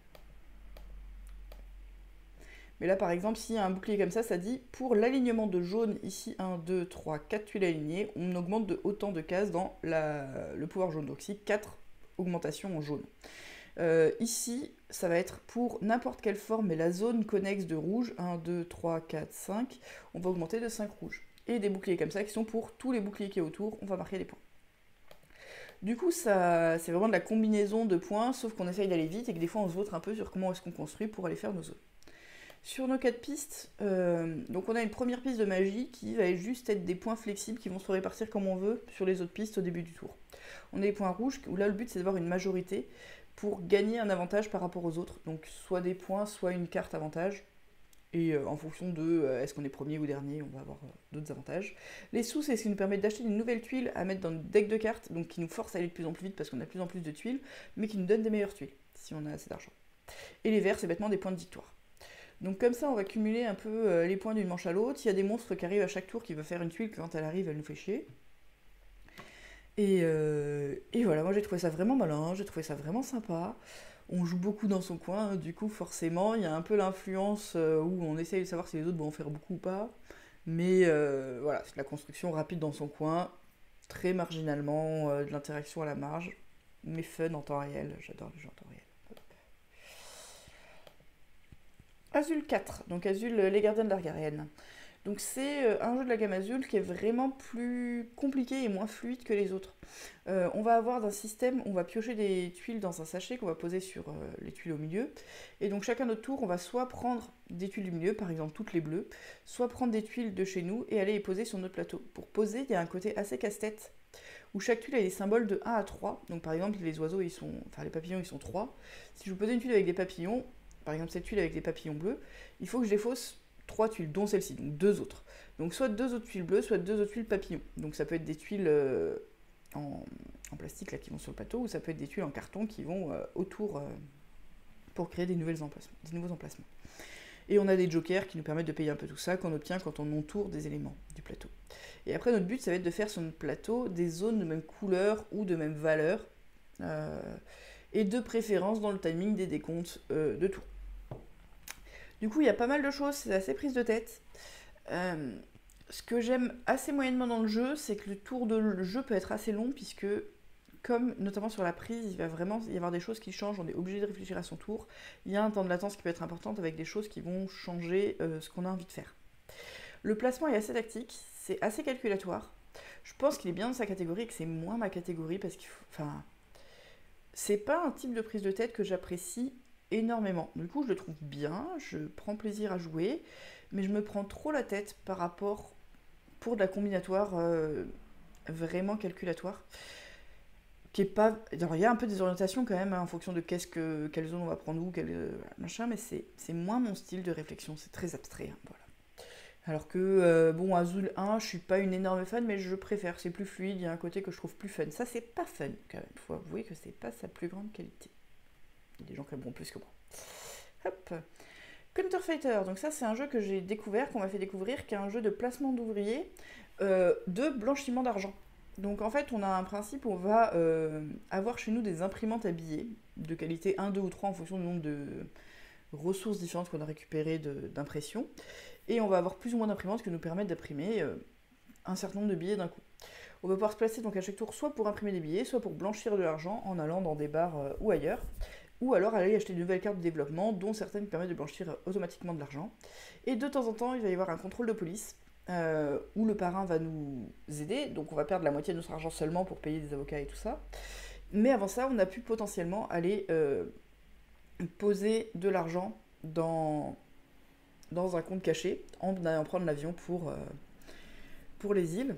Mais là, par exemple, s'il y a un bouclier comme ça, ça dit pour l'alignement de jaune, ici, un, deux, trois, quatre tuiles alignées, on augmente de autant de cases dans la, le pouvoir jaune. Donc ici, quatre augmentations en jaune. Euh, ici, ça va être pour n'importe quelle forme, mais la zone connexe de rouge, un, deux, trois, quatre, cinq, on va augmenter de cinq rouges. et des boucliers comme ça qui sont pour tous les boucliers qui est autour, on va marquer des points. Du coup, ça, c'est vraiment de la combinaison de points, sauf qu'on essaye d'aller vite et que des fois on se vautre un peu sur comment est-ce qu'on construit pour aller faire nos zones. Sur nos quatre pistes, euh, donc on a une première piste de magie qui va juste être des points flexibles qui vont se répartir comme on veut sur les autres pistes au début du tour. On a des points rouges où là le but c'est d'avoir une majorité pour gagner un avantage par rapport aux autres. Donc soit des points, soit une carte avantage. Et euh, en fonction de euh, est-ce qu'on est premier ou dernier, on va avoir euh, d'autres avantages. Les sous, c'est ce qui nous permet d'acheter une nouvelle tuile à mettre dans notre deck de cartes, donc qui nous force à aller de plus en plus vite parce qu'on a de plus en plus de tuiles, mais qui nous donne des meilleures tuiles, si on a assez d'argent. Et les verts, c'est bêtement des points de victoire. Donc comme ça, on va cumuler un peu euh, les points d'une manche à l'autre. Il y a des monstres qui arrivent à chaque tour qui veulent faire une tuile, que quand elle arrive, elle nous fait chier. Et, euh, et voilà, moi j'ai trouvé ça vraiment malin, j'ai trouvé ça vraiment sympa. On joue beaucoup dans son coin, du coup forcément il y a un peu l'influence euh, où on essaye de savoir si les autres vont en faire beaucoup ou pas. Mais euh, voilà, c'est de la construction rapide dans son coin, très marginalement, euh, de l'interaction à la marge, mais fun en temps réel, j'adore les jeux en temps réel. Azul quatre, donc Azul les gardiens de l'Argarienne. Donc c'est euh, un jeu de la gamme Azul qui est vraiment plus compliqué et moins fluide que les autres. Euh, on va avoir un système, on va piocher des tuiles dans un sachet qu'on va poser sur euh, les tuiles au milieu. Et donc chacun notre tour, on va soit prendre des tuiles du milieu, par exemple toutes les bleues, soit prendre des tuiles de chez nous et aller les poser sur notre plateau. Pour poser, il y a un côté assez casse-tête où chaque tuile a des symboles de un à trois. Donc par exemple, les oiseaux, ils sont, enfin les papillons, ils sont trois. Si je vous posais une tuile avec des papillons, par exemple cette tuile avec des papillons bleus, il faut que je les fausse trois tuiles, dont celle-ci, donc deux autres. Donc soit deux autres tuiles bleues, soit deux autres tuiles papillons. Donc ça peut être des tuiles euh, en, en plastique là, qui vont sur le plateau, ou ça peut être des tuiles en carton qui vont euh, autour euh, pour créer des, nouvelles emplacements, des nouveaux emplacements. Et on a des jokers qui nous permettent de payer un peu tout ça, qu'on obtient quand on entoure des éléments du plateau. Et après notre but, ça va être de faire sur notre plateau des zones de même couleur ou de même valeur, euh, et de préférence dans le timing des décomptes euh, de tour. Du coup, il y a pas mal de choses, c'est assez prise de tête. Euh, ce que j'aime assez moyennement dans le jeu, c'est que le tour de jeu peut être assez long, puisque, comme notamment sur la prise, il va vraiment y avoir des choses qui changent, on est obligé de réfléchir à son tour. Il y a un temps de latence qui peut être important avec des choses qui vont changer euh, ce qu'on a envie de faire. Le placement est assez tactique, c'est assez calculatoire. Je pense qu'il est bien dans sa catégorie et que c'est moins ma catégorie, parce qu'il faut... Enfin, c'est pas un type de prise de tête que j'apprécie énormément. Du coup, je le trouve bien, je prends plaisir à jouer, mais je me prends trop la tête par rapport pour de la combinatoire euh, vraiment calculatoire. Qui est pas... Alors, il y a un peu des orientations quand même hein, en fonction de qu'est-ce que, quelle zone on va prendre où, quel euh, machin, mais c'est, c'est moins mon style de réflexion, c'est très abstrait. Hein, voilà. Alors que, euh, bon, Azul un, je suis pas une énorme fan, mais je préfère, c'est plus fluide, il y a un côté que je trouve plus fun. Ça, c'est pas fun quand même, faut avouer que c'est pas sa plus grande qualité. Il y a des gens qui aimeront plus que moi. Hop. Counterfighter, donc ça c'est un jeu que j'ai découvert, qu'on m'a fait découvrir, qui est un jeu de placement d'ouvriers, euh, de blanchiment d'argent. Donc en fait on a un principe où on va euh, avoir chez nous des imprimantes à billets, de qualité un, deux ou trois en fonction du nombre de ressources différentes qu'on a récupérées de, d'impression, et on va avoir plus ou moins d'imprimantes qui nous permettent d'imprimer euh, un certain nombre de billets d'un coup. On va pouvoir se placer donc à chaque tour soit pour imprimer des billets, soit pour blanchir de l'argent en allant dans des bars euh, ou ailleurs, ou alors aller acheter de nouvelles cartes de développement, dont certaines permettent de blanchir automatiquement de l'argent. Et de temps en temps, il va y avoir un contrôle de police, euh, où le parrain va nous aider, donc on va perdre la moitié de notre argent seulement pour payer des avocats et tout ça. Mais avant ça, on a pu potentiellement aller euh, poser de l'argent dans, dans un compte caché, en allant prendre l'avion pour, euh, pour les îles.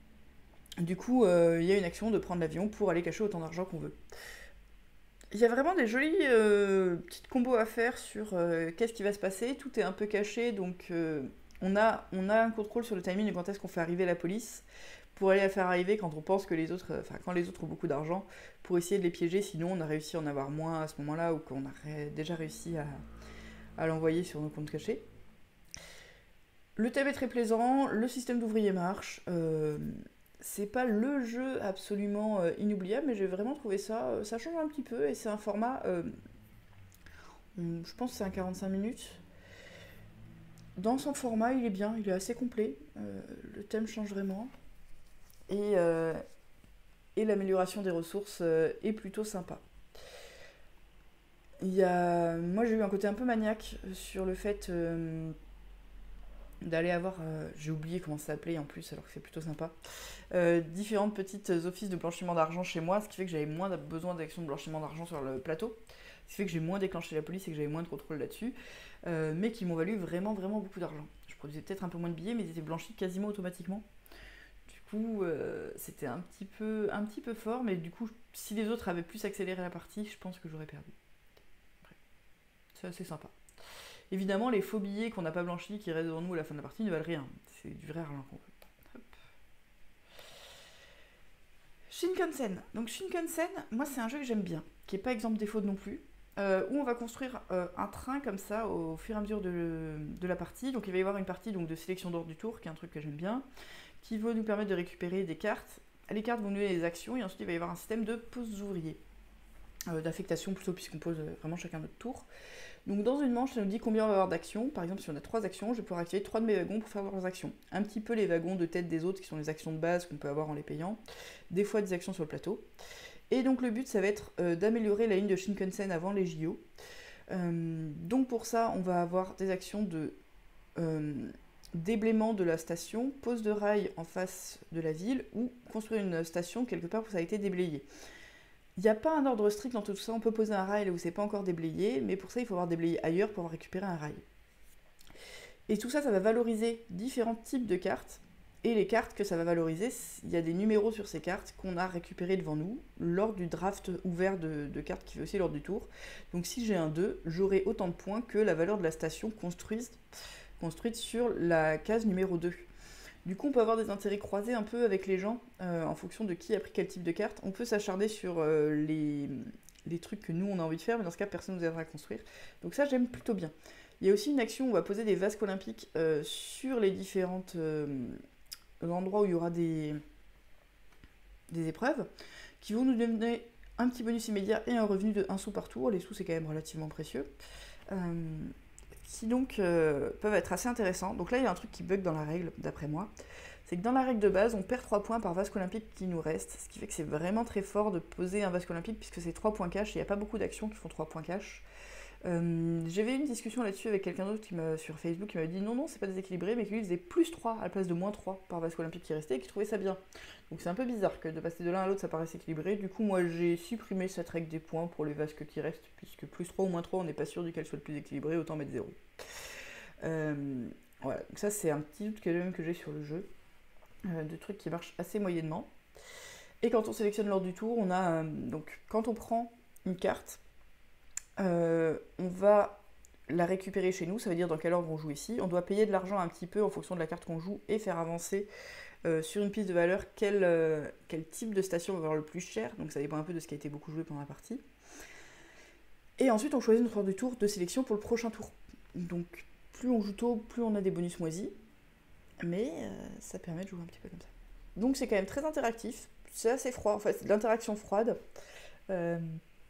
Du coup, euh, il y a une action de prendre l'avion pour aller cacher autant d'argent qu'on veut. Il y a vraiment des jolies euh, petites combos à faire sur euh, qu'est-ce qui va se passer. Tout est un peu caché, donc euh, on, a, on a un contrôle sur le timing de quand est-ce qu'on fait arriver la police pour aller la faire arriver quand on pense que les autres, enfin quand les autres ont beaucoup d'argent, pour essayer de les piéger. Sinon, on a réussi à en avoir moins à ce moment-là ou qu'on a ré- déjà réussi à, à l'envoyer sur nos comptes cachés. Le thème est très plaisant, le système d'ouvrier marche. Euh, c'est pas le jeu absolument euh, inoubliable, mais j'ai vraiment trouvé ça. euh, Ça change un petit peu et c'est un format. euh, on- je pense que c'est un quarante-cinq minutes. Dans son format, il est bien, il est assez complet. euh, le thème change vraiment. Et, euh, et l'amélioration des ressources euh, est plutôt sympa. Il y a... Moi, j'ai eu un côté un peu maniaque sur le fait. euh, d'aller avoir, euh, j'ai oublié comment ça s'appelait en plus, alors que c'est plutôt sympa, euh, différentes petites offices de blanchiment d'argent chez moi, ce qui fait que j'avais moins besoin d'actions de blanchiment d'argent sur le plateau, ce qui fait que j'ai moins déclenché la police et que j'avais moins de contrôle là-dessus, euh, mais qui m'ont valu vraiment vraiment beaucoup d'argent. Je produisais peut-être un peu moins de billets, mais ils étaient blanchis quasiment automatiquement. Du coup, euh, c'était un petit peu, un petit peu fort, mais du coup, si les autres avaient plus accéléré la partie, je pense que j'aurais perdu. Bref, c'est assez sympa. Évidemment, les faux billets qu'on n'a pas blanchis, qui restent devant nous à la fin de la partie, ne valent rien. C'est du vrai argent qu'on veut. Hop. Shinkansen. Donc Shinkansen, moi c'est un jeu que j'aime bien, qui n'est pas exemple des fautes non plus, euh, où on va construire euh, un train comme ça au fur et à mesure de, de la partie. Donc il va y avoir une partie donc, de sélection d'ordre du tour, qui est un truc que j'aime bien, qui va nous permettre de récupérer des cartes. Les cartes vont nous donner les actions, et ensuite il va y avoir un système de poses ouvriers. Euh, d'affectation plutôt, puisqu'on pose vraiment chacun notre tour. Donc dans une manche, ça nous dit combien on va avoir d'actions. Par exemple, si on a trois actions, je vais pouvoir activer trois de mes wagons pour faire leurs actions. Un petit peu les wagons de tête des autres, qui sont les actions de base qu'on peut avoir en les payant. Des fois des actions sur le plateau. Et donc le but, ça va être euh, d'améliorer la ligne de Shinkansen avant les J O. Euh, donc pour ça, on va avoir des actions de euh, déblaiement de la station, pose de rail en face de la ville, ou construire une station quelque part où ça a été déblayé. Il n'y a pas un ordre strict dans tout ça, on peut poser un rail là où c'est pas encore déblayé, mais pour ça il faut avoir déblayé ailleurs pour avoir récupéré un rail. Et tout ça, ça va valoriser différents types de cartes, et les cartes que ça va valoriser, il y a des numéros sur ces cartes qu'on a récupérés devant nous, lors du draft ouvert de, de cartes qui fait aussi l'ordre du tour. Donc si j'ai un deux, j'aurai autant de points que la valeur de la station construite, construite sur la case numéro deux. Du coup, on peut avoir des intérêts croisés un peu avec les gens, euh, en fonction de qui a pris quel type de carte. On peut s'acharner sur euh, les, les trucs que nous, on a envie de faire, mais dans ce cas, personne ne nous aidera à construire. Donc ça, j'aime plutôt bien. Il y a aussi une action où on va poser des vasques olympiques euh, sur les différents euh, endroits où il y aura des, des épreuves, qui vont nous donner un petit bonus immédiat et un revenu de un sou par tour. Les sous, c'est quand même relativement précieux. Euh, qui donc euh, peuvent être assez intéressants. Donc là, il y a un truc qui bug dans la règle, d'après moi. C'est que dans la règle de base, on perd trois points par vasque olympique qui nous reste, ce qui fait que c'est vraiment très fort de poser un vasque olympique, puisque c'est trois points cash, et il n'y a pas beaucoup d'actions qui font trois points cash. Euh, J'avais eu une discussion là-dessus avec quelqu'un d'autre qui m'a sur Facebook qui m'avait dit non, non, c'est pas déséquilibré, mais qu'il lui faisait plus trois à la place de moins trois par vasque olympique qui restait, et qui trouvait ça bien. Donc c'est un peu bizarre que de passer de l'un à l'autre, ça paraisse équilibré. Du coup, moi j'ai supprimé cette règle des points pour les vasques qui restent, puisque plus trois ou moins trois, on n'est pas sûr duquel soit le plus équilibré, autant mettre zéro. Euh, voilà, donc ça c'est un petit doute que même que j'ai sur le jeu, euh, de trucs qui marchent assez moyennement. Et quand on sélectionne l'ordre du tour, on a euh, donc quand on prend une carte, euh, on va la récupérer chez nous, ça veut dire dans quel ordre on joue ici. On doit payer de l'argent un petit peu en fonction de la carte qu'on joue et faire avancer euh, sur une piste de valeur quel, euh, quel type de station va avoir le plus cher, donc ça dépend un peu de ce qui a été beaucoup joué pendant la partie. Et ensuite on choisit notre ordre du tour de sélection pour le prochain tour. Donc plus on joue tôt, plus on a des bonus moisis, mais euh, ça permet de jouer un petit peu comme ça. Donc c'est quand même très interactif, c'est assez froid, enfin c'est de l'interaction froide. Euh,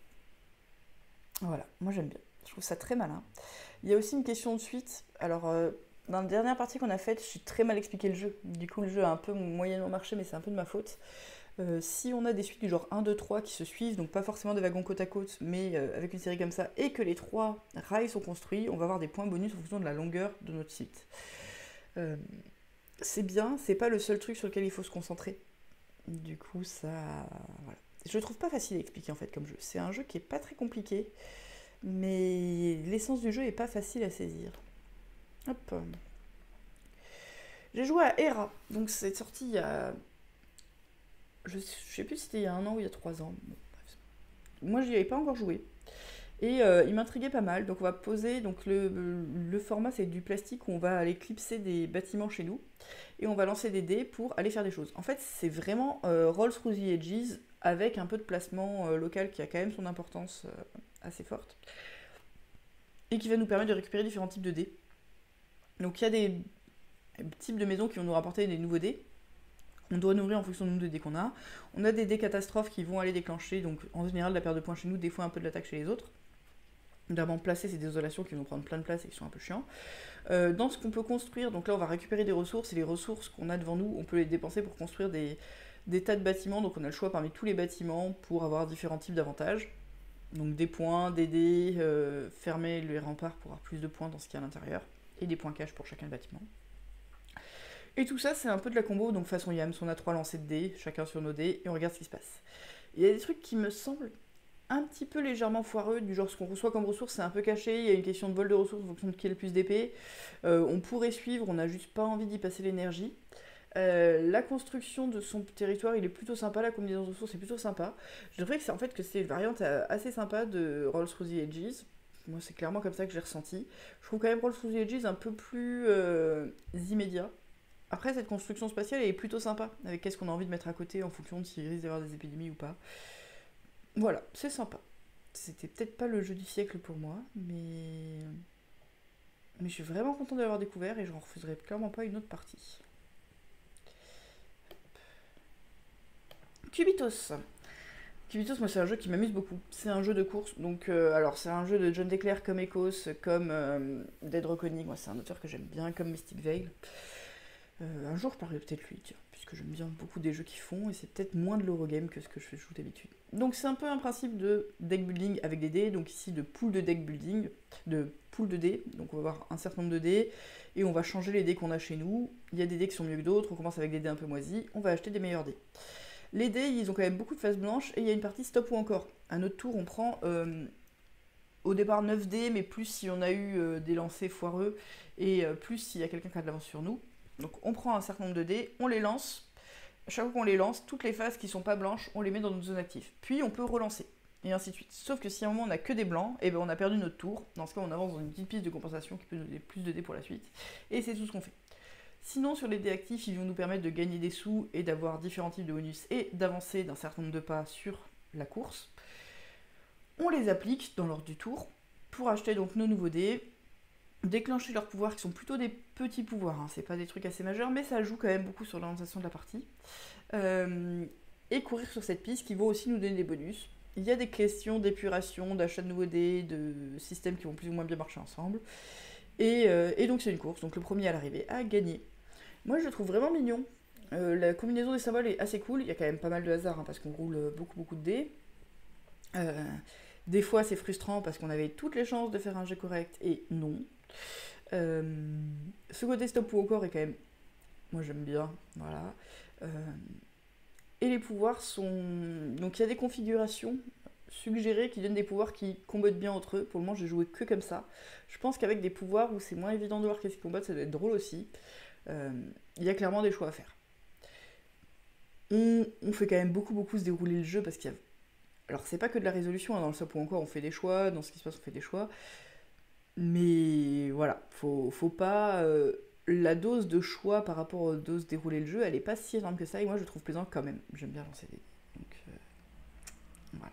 Voilà, moi j'aime bien, je trouve ça très malin. Il y a aussi une question de suite, alors euh, dans la dernière partie qu'on a faite, j'ai très mal expliqué le jeu, du coup le jeu a un peu moyennement marché, mais c'est un peu de ma faute. Euh, si on a des suites du genre un, deux, trois qui se suivent, donc pas forcément des wagons côte à côte, mais euh, avec une série comme ça, et que les trois rails sont construits, on va avoir des points bonus en fonction de la longueur de notre suite. Euh, c'est bien, c'est pas le seul truc sur lequel il faut se concentrer. Du coup, ça... Voilà. Je le trouve pas facile à expliquer en fait comme jeu. C'est un jeu qui est pas très compliqué, mais l'essence du jeu est pas facile à saisir. Hop. J'ai joué à Hera, donc c'est sorti il y a... Je sais plus si c'était il y a un an ou il y a trois ans. Bon, moi, j'y avais pas encore joué. Et euh, il m'intriguait pas mal. Donc on va poser, donc le, le format c'est du plastique où on va aller clipser des bâtiments chez nous. Et on va lancer des dés pour aller faire des choses. En fait, c'est vraiment euh, roll through the edges avec un peu de placement euh, local qui a quand même son importance euh, assez forte. Et qui va nous permettre de récupérer différents types de dés. Donc il y a des types de maisons qui vont nous rapporter des nouveaux dés. On doit nourrir en fonction du nombre de dés qu'on a. On a des dés catastrophes qui vont aller déclencher, donc en général la perte de points chez nous, des fois un peu de l'attaque chez les autres. Notamment placer ces désolations qui vont prendre plein de place et qui sont un peu chiants. Euh, dans ce qu'on peut construire, donc là on va récupérer des ressources, et les ressources qu'on a devant nous, on peut les dépenser pour construire des, des tas de bâtiments, donc on a le choix parmi tous les bâtiments pour avoir différents types d'avantages. Donc des points, des dés, euh, fermer les remparts pour avoir plus de points dans ce qu'il y a à l'intérieur, et des points cash pour chacun des bâtiments. Et tout ça, c'est un peu de la combo, donc façon Yams, on a trois lancers de dés, chacun sur nos dés, et on regarde ce qui se passe. Il y a des trucs qui me semblent un petit peu légèrement foireux, du genre ce qu'on reçoit comme ressources, c'est un peu caché, il y a une question de vol de ressources en fonction de qui a le plus d'épée. Euh, on pourrait suivre, on n'a juste pas envie d'y passer l'énergie. Euh, la construction de son territoire, il est plutôt sympa, la combinaison de ressources est plutôt sympa. Je dirais que c'est en fait que c'est une variante euh, assez sympa de Rolls Through the Edges. Moi, c'est clairement comme ça que j'ai ressenti. Je trouve quand même Rolls Through the Edges un peu plus euh, immédiat. Après, cette construction spatiale elle est plutôt sympa, avec qu'est-ce qu'on a envie de mettre à côté en fonction de s'il risque d'avoir des épidémies ou pas. Voilà, c'est sympa. C'était peut-être pas le jeu du siècle pour moi, mais... Mais je suis vraiment content de l'avoir découvert et je n'en refuserai clairement pas une autre partie. Cubitos. Cubitos, moi, c'est un jeu qui m'amuse beaucoup. C'est un jeu de course, donc... Euh, alors, c'est un jeu de John Declercq comme Ecos, comme euh, Dead Reckoning. Moi, c'est un auteur que j'aime bien, comme Mystic Veil. Euh, un jour, je parlerai peut-être lui, tiens, puisque j'aime bien beaucoup des jeux qu'ils font, et c'est peut-être moins de l'Eurogame que ce que je joue d'habitude. Donc c'est un peu un principe de deck building avec des dés, donc ici de pool de deck building, de pool de dés, donc on va avoir un certain nombre de dés, et on va changer les dés qu'on a chez nous. Il y a des dés qui sont mieux que d'autres, on commence avec des dés un peu moisis, on va acheter des meilleurs dés. Les dés, ils ont quand même beaucoup de faces blanches, et il y a une partie stop ou encore. À notre tour, on prend... Euh, au départ neuf dés, mais plus si on a eu euh, des lancers foireux, et euh, plus s'il y a quelqu'un qui a de l'avance sur nous. Donc on prend un certain nombre de dés, on les lance. Chaque fois qu'on les lance, toutes les phases qui sont pas blanches, on les met dans notre zone active. Puis on peut relancer, et ainsi de suite. Sauf que si à un moment on a que des blancs, et ben on a perdu notre tour. Dans ce cas, on avance dans une petite piste de compensation qui peut nous donner plus de dés pour la suite. Et c'est tout ce qu'on fait. Sinon, sur les dés actifs, ils vont nous permettre de gagner des sous et d'avoir différents types de bonus et d'avancer d'un certain nombre de pas sur la course. On les applique dans l'ordre du tour pour acheter donc nos nouveaux dés, déclencher leurs pouvoirs qui sont plutôt des petits pouvoirs, hein. C'est pas des trucs assez majeurs, mais ça joue quand même beaucoup sur l'orientation de la partie. Euh, et courir sur cette piste qui vont aussi nous donner des bonus. Il y a des questions d'épuration, d'achat de nouveaux dés, de systèmes qui vont plus ou moins bien marcher ensemble. Et, euh, et donc c'est une course, donc le premier à l'arrivée a gagné. Moi je le trouve vraiment mignon. Euh, la combinaison des symboles est assez cool, il y a quand même pas mal de hasard hein, parce qu'on roule beaucoup beaucoup de dés. Euh, des fois c'est frustrant parce qu'on avait toutes les chances de faire un jet correct et non. Euh, ce côté stop ou encore est quand même... Moi j'aime bien, voilà. Euh, et les pouvoirs sont... Donc il y a des configurations suggérées qui donnent des pouvoirs qui combattent bien entre eux. Pour le moment j'ai joué que comme ça. Je pense qu'avec des pouvoirs où c'est moins évident de voir qu'est-ce qu'ils combattent, ça doit être drôle aussi. Euh, il y a clairement des choix à faire. On, on fait quand même beaucoup beaucoup se dérouler le jeu parce qu'il y a... Alors c'est pas que de la résolution, hein, dans le stop ou encore on fait des choix, dans ce qui se passe on fait des choix. Mais voilà, faut, faut pas... euh, la dose de choix par rapport aux doses dérouler le jeu, elle est pas si énorme que ça, et moi je trouve plaisant quand même. J'aime bien lancer des dés. Donc euh, voilà.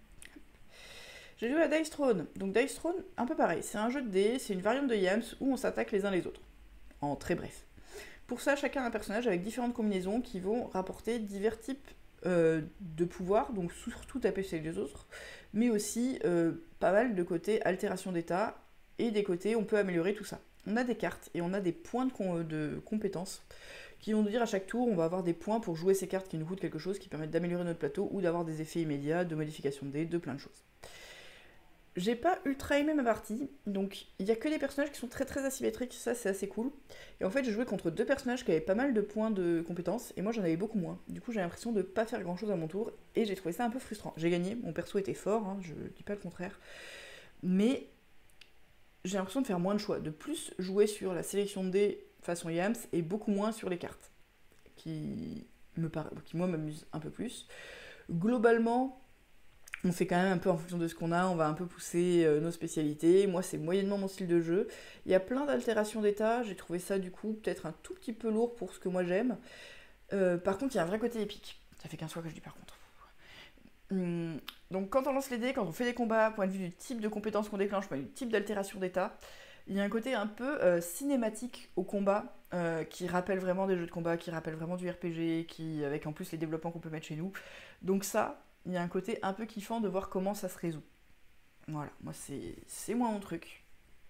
J'ai joué à Dice Throne. Donc Dice Throne, un peu pareil, c'est un jeu de dés, c'est une variante de Yams où on s'attaque les uns les autres. En très bref. Pour ça, chacun a un personnage avec différentes combinaisons qui vont rapporter divers types euh, de pouvoirs, donc surtout taper chez les autres, mais aussi euh, pas mal de côté altération d'état, et des côtés on peut améliorer tout ça. On a des cartes et on a des points de, com- de compétences qui vont nous dire à chaque tour on va avoir des points pour jouer ces cartes qui nous coûtent quelque chose, qui permettent d'améliorer notre plateau ou d'avoir des effets immédiats, de modification de dés, de plein de choses. J'ai pas ultra aimé ma partie, donc il y a que des personnages qui sont très très asymétriques, ça c'est assez cool. Et en fait j'ai joué contre deux personnages qui avaient pas mal de points de compétences, et moi j'en avais beaucoup moins. Du coup j'ai l'impression de pas faire grand chose à mon tour, et j'ai trouvé ça un peu frustrant. J'ai gagné, mon perso était fort, hein, je dis pas le contraire, mais j'ai l'impression de faire moins de choix, de plus jouer sur la sélection de dés façon Yams, et beaucoup moins sur les cartes, qui, me para... qui moi m'amusent un peu plus. Globalement, on fait quand même un peu en fonction de ce qu'on a, on va un peu pousser euh, nos spécialités. Moi, c'est moyennement mon style de jeu. Il y a plein d'altérations d'état, j'ai trouvé ça du coup peut-être un tout petit peu lourd pour ce que moi j'aime. Euh, par contre, il y a un vrai côté épique. Ça fait quinze fois que je dis par contre. Hum, donc quand on lance les dés, quand on fait des combats, point de vue du type de compétences qu'on déclenche, point de vue du type d'altération d'état, il y a un côté un peu euh, cinématique au combat, euh, qui rappelle vraiment des jeux de combat, qui rappelle vraiment du R P G, qui, avec en plus les développements qu'on peut mettre chez nous. Donc ça, il y a un côté un peu kiffant de voir comment ça se résout. Voilà, moi c'est, c'est moins mon truc.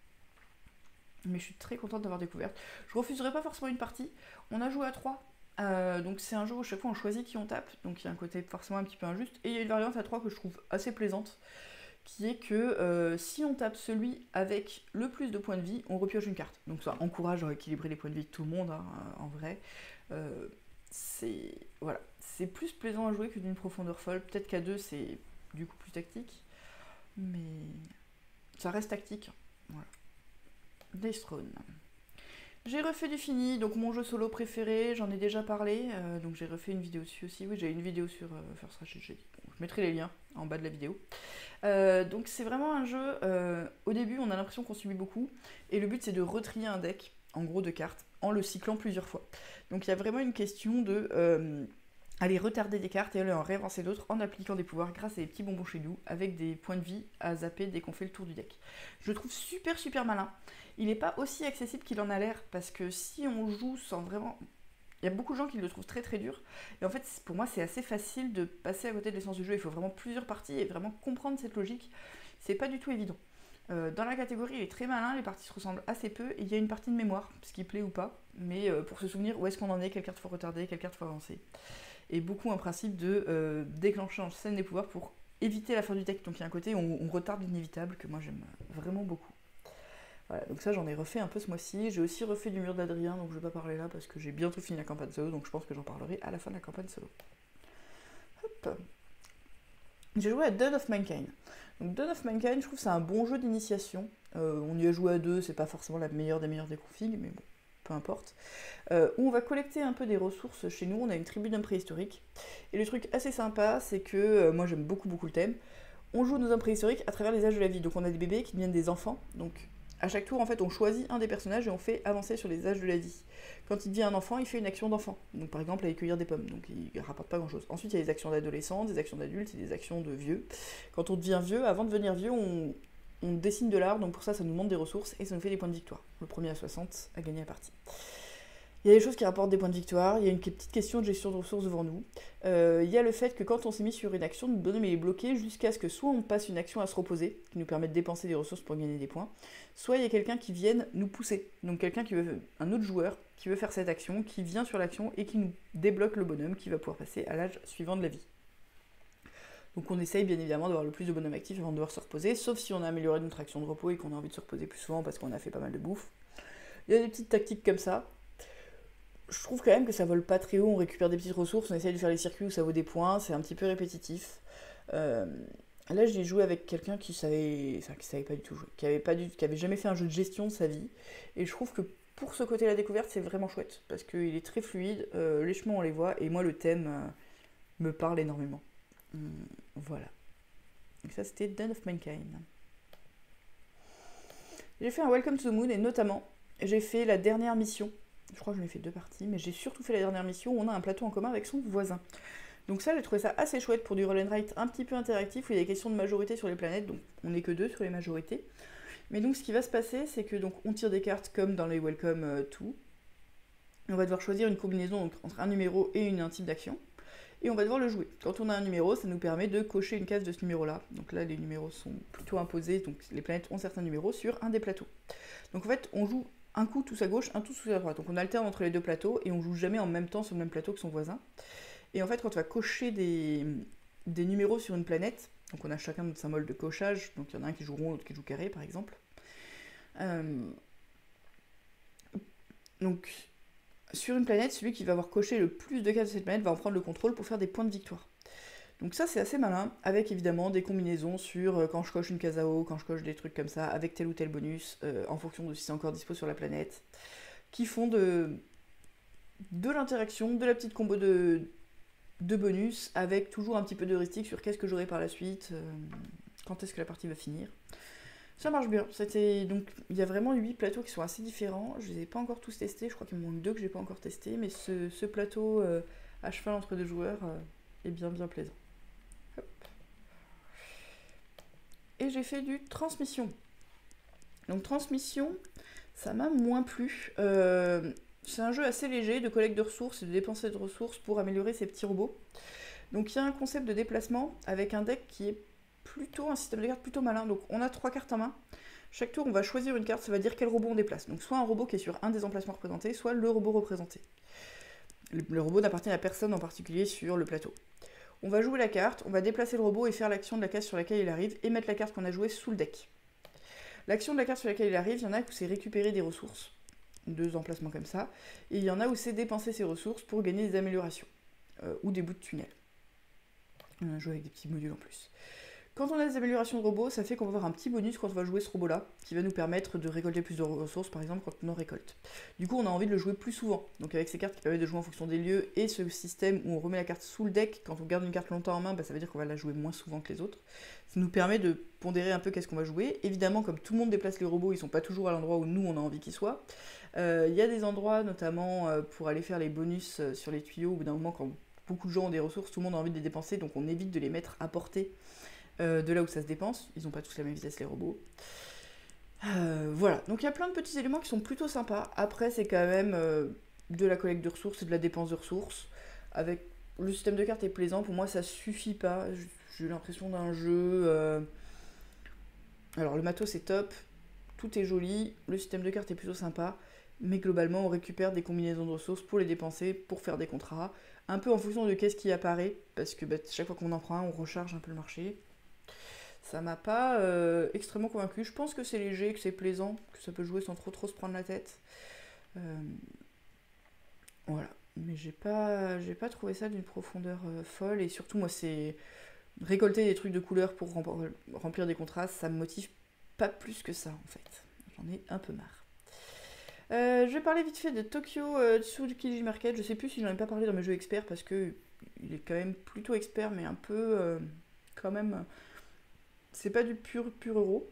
Mais je suis très contente d'avoir découvert. Je refuserai pas forcément une partie. On a joué à trois. Euh, donc c'est un jeu où chaque fois on choisit qui on tape. Donc il y a un côté forcément un petit peu injuste. Et il y a une variante à trois que je trouve assez plaisante. qui est que euh, si on tape celui avec le plus de points de vie, on repioche une carte. Donc ça encourage à équilibrer les points de vie de tout le monde, hein, en vrai. Euh, c'est voilà, c'est plus plaisant à jouer que d'une profondeur folle. Peut-être qu'à deux, c'est du coup plus tactique, mais ça reste tactique. Voilà. Dice Throne. J'ai refait du fini, donc mon jeu solo préféré, j'en ai déjà parlé, euh, donc j'ai refait une vidéo dessus aussi. Oui, j'ai une vidéo sur euh, First Rage G G. Je mettrai les liens en bas de la vidéo. Euh, donc c'est vraiment un jeu, euh, au début on a l'impression qu'on subit beaucoup, et le but c'est de retrier un deck, en gros de cartes, en le cyclant plusieurs fois. Donc il y a vraiment une question de euh, aller retarder des cartes et aller en réavancer d'autres en appliquant des pouvoirs grâce à des petits bonbons chez nous, avec des points de vie à zapper dès qu'on fait le tour du deck. Je le trouve super super malin. Il n'est pas aussi accessible qu'il en a l'air, parce que si on joue sans vraiment... Il y a beaucoup de gens qui le trouvent très très dur, et en fait pour moi c'est assez facile de passer à côté de l'essence du jeu. Il faut vraiment plusieurs parties et vraiment comprendre cette logique, c'est pas du tout évident. Euh, dans la catégorie il est très malin, les parties se ressemblent assez peu, et il y a une partie de mémoire, ce qui plaît ou pas, mais euh, pour se souvenir où est-ce qu'on en est, quelle carte faut retarder, quelle carte faut avancer. Et beaucoup un principe de euh, déclencher en scène des pouvoirs pour éviter la fin du deck, donc il y a un côté où on, on retarde l'inévitable que moi j'aime vraiment beaucoup. Voilà, donc ça j'en ai refait un peu ce mois-ci. J'ai aussi refait du mur d'Adrien, donc je vais pas parler là parce que j'ai bientôt fini la campagne solo, donc je pense que j'en parlerai à la fin de la campagne solo. Hop. J'ai joué à Dawn of Mankind. Donc Dawn of Mankind, je trouve que c'est un bon jeu d'initiation. Euh, on y a joué à deux, c'est pas forcément la meilleure des meilleures des configs, mais bon, peu importe. Euh, où on va collecter un peu des ressources chez nous, on a une tribu d'hommes préhistoriques. Et le truc assez sympa, c'est que, euh, moi j'aime beaucoup beaucoup le thème, on joue nos hommes préhistoriques à travers les âges de la vie. Donc on a des bébés qui deviennent des enfants, donc... À chaque tour, en fait, on choisit un des personnages et on fait avancer sur les âges de la vie. Quand il devient un enfant, il fait une action d'enfant. Donc, par exemple, aller cueillir des pommes. Donc, il ne rapporte pas grand-chose. Ensuite, il y a des actions d'adolescents, des actions d'adultes et des actions de vieux. Quand on devient vieux, avant de devenir vieux, on, on dessine de l'art. Donc, pour ça, ça nous demande des ressources et ça nous fait des points de victoire. Le premier à soixante a gagné la partie. Il y a des choses qui rapportent des points de victoire, il y a une petite question de gestion de ressources devant nous. Euh, il y a le fait que quand on s'est mis sur une action, notre bonhomme est bloqué jusqu'à ce que soit on passe une action à se reposer, qui nous permet de dépenser des ressources pour gagner des points, soit il y a quelqu'un qui vienne nous pousser. Donc quelqu'un qui veut, un autre joueur qui veut faire cette action, qui vient sur l'action et qui nous débloque le bonhomme qui va pouvoir passer à l'âge suivant de la vie. Donc on essaye bien évidemment d'avoir le plus de bonhommes actifs avant de devoir se reposer, sauf si on a amélioré notre action de repos et qu'on a envie de se reposer plus souvent parce qu'on a fait pas mal de bouffe. Il y a des petites tactiques comme ça. Je trouve quand même que ça vole pas très haut, on récupère des petites ressources, on essaye de faire les circuits où ça vaut des points, c'est un petit peu répétitif. Euh, là, j'ai joué avec quelqu'un qui savait, enfin, qui savait pas du tout jouer, qui avait, pas du, qui avait jamais fait un jeu de gestion de sa vie, et je trouve que pour ce côté de la découverte, c'est vraiment chouette, parce qu'il est très fluide, euh, les chemins on les voit, et moi le thème euh, me parle énormément. Hum, voilà. Donc ça c'était Dawn of Mankind. J'ai fait un Welcome to the Moon, et notamment, j'ai fait la dernière mission. Je crois que j'en ai fait deux parties, mais j'ai surtout fait la dernière mission où on a un plateau en commun avec son voisin. Donc ça, j'ai trouvé ça assez chouette pour du roll and write un petit peu interactif, où il y a des questions de majorité sur les planètes, donc on n'est que deux sur les majorités. Mais donc ce qui va se passer, c'est que donc on tire des cartes comme dans les Welcome euh, to. On va devoir choisir une combinaison donc, entre un numéro et une, un type d'action, et on va devoir le jouer. Quand on a un numéro, ça nous permet de cocher une case de ce numéro-là. Donc là, les numéros sont plutôt imposés, donc les planètes ont certains numéros sur un des plateaux. Donc en fait, on joue un coup tous à gauche, un coup tous à droite. Donc on alterne entre les deux plateaux et on joue jamais en même temps sur le même plateau que son voisin. Et en fait, quand on va cocher des, des numéros sur une planète, donc on a chacun notre symbole de cochage, donc il y en a un qui joue rond, l'autre qui joue carré par exemple. Euh, donc sur une planète, celui qui va avoir coché le plus de cases de cette planète va en prendre le contrôle pour faire des points de victoire. Donc ça c'est assez malin, avec évidemment des combinaisons sur euh, quand je coche une case à haut, quand je coche des trucs comme ça, avec tel ou tel bonus, euh, en fonction de si c'est encore dispo sur la planète, qui font de, de l'interaction, de la petite combo de, de bonus, avec toujours un petit peu d'heuristique sur qu'est-ce que j'aurai par la suite, euh, quand est-ce que la partie va finir. Ça marche bien, c'était donc il y a vraiment huit plateaux qui sont assez différents, je les ai pas encore tous testés, je crois qu'il me manque deux que j'ai pas encore testés, mais ce, ce plateau euh, à cheval entre deux joueurs euh, est bien bien plaisant. Hop. Et j'ai fait du transmission. Donc transmission, ça m'a moins plu. Euh, c'est un jeu assez léger de collecte de ressources et de dépenser de ressources pour améliorer ces petits robots. Donc il y a un concept de déplacement avec un deck qui est plutôt un système de cartes plutôt malin. Donc on a trois cartes en main. Chaque tour on va choisir une carte, ça va dire quel robot on déplace. Donc soit un robot qui est sur un des emplacements représentés, soit le robot représenté. Le, le robot n'appartient à personne en particulier sur le plateau. On va jouer la carte, on va déplacer le robot et faire l'action de la case sur laquelle il arrive et mettre la carte qu'on a jouée sous le deck. L'action de la carte sur laquelle il arrive, il y en a où c'est récupérer des ressources, deux emplacements comme ça, et il y en a où c'est dépenser ses ressources pour gagner des améliorations, euh, ou des bouts de tunnel. On a joué avec des petits modules en plus. Quand on a des améliorations de robots, ça fait qu'on va avoir un petit bonus quand on va jouer ce robot-là, qui va nous permettre de récolter plus de ressources, par exemple, quand on en récolte. Du coup, on a envie de le jouer plus souvent. Donc avec ces cartes qui permettent de jouer en fonction des lieux, et ce système où on remet la carte sous le deck, quand on garde une carte longtemps en main, bah, ça veut dire qu'on va la jouer moins souvent que les autres. Ça nous permet de pondérer un peu qu'est-ce qu'on va jouer. Évidemment, comme tout le monde déplace les robots, ils sont pas toujours à l'endroit où nous, on a envie qu'ils soient. Il euh, y a des endroits, notamment euh, pour aller faire les bonus euh, sur les tuyaux, au bout d'un moment, quand beaucoup de gens ont des ressources, tout le monde a envie de les dépenser, donc on évite de les mettre à portée Euh, de là où ça se dépense. Ils n'ont pas tous la même vitesse, les robots. Euh, voilà, donc il y a plein de petits éléments qui sont plutôt sympas. Après, c'est quand même euh, de la collecte de ressources et de la dépense de ressources. Avec le système de cartes est plaisant, pour moi ça suffit pas. J'ai l'impression d'un jeu. Euh... Alors le matos c'est top, tout est joli, le système de cartes est plutôt sympa, mais globalement on récupère des combinaisons de ressources pour les dépenser, pour faire des contrats, un peu en fonction de qu'est-ce qui apparaît, parce que bah, chaque fois qu'on en prend un, on recharge un peu le marché. Ça m'a pas euh, extrêmement convaincu. Je pense que c'est léger, que c'est plaisant, que ça peut jouer sans trop trop se prendre la tête. Euh, voilà. Mais j'ai pas, j'ai pas trouvé ça d'une profondeur euh, folle. Et surtout, moi, c'est récolter des trucs de couleurs pour remplir des contrastes, ça me motive pas plus que ça, en fait. J'en ai un peu marre. Euh, je vais parler vite fait de Tokyo euh, Tsukiji Market. Je sais plus si j'en ai pas parlé dans mes jeux experts, parce que il est quand même plutôt expert, mais un peu euh, quand même... C'est pas du pur pur euro.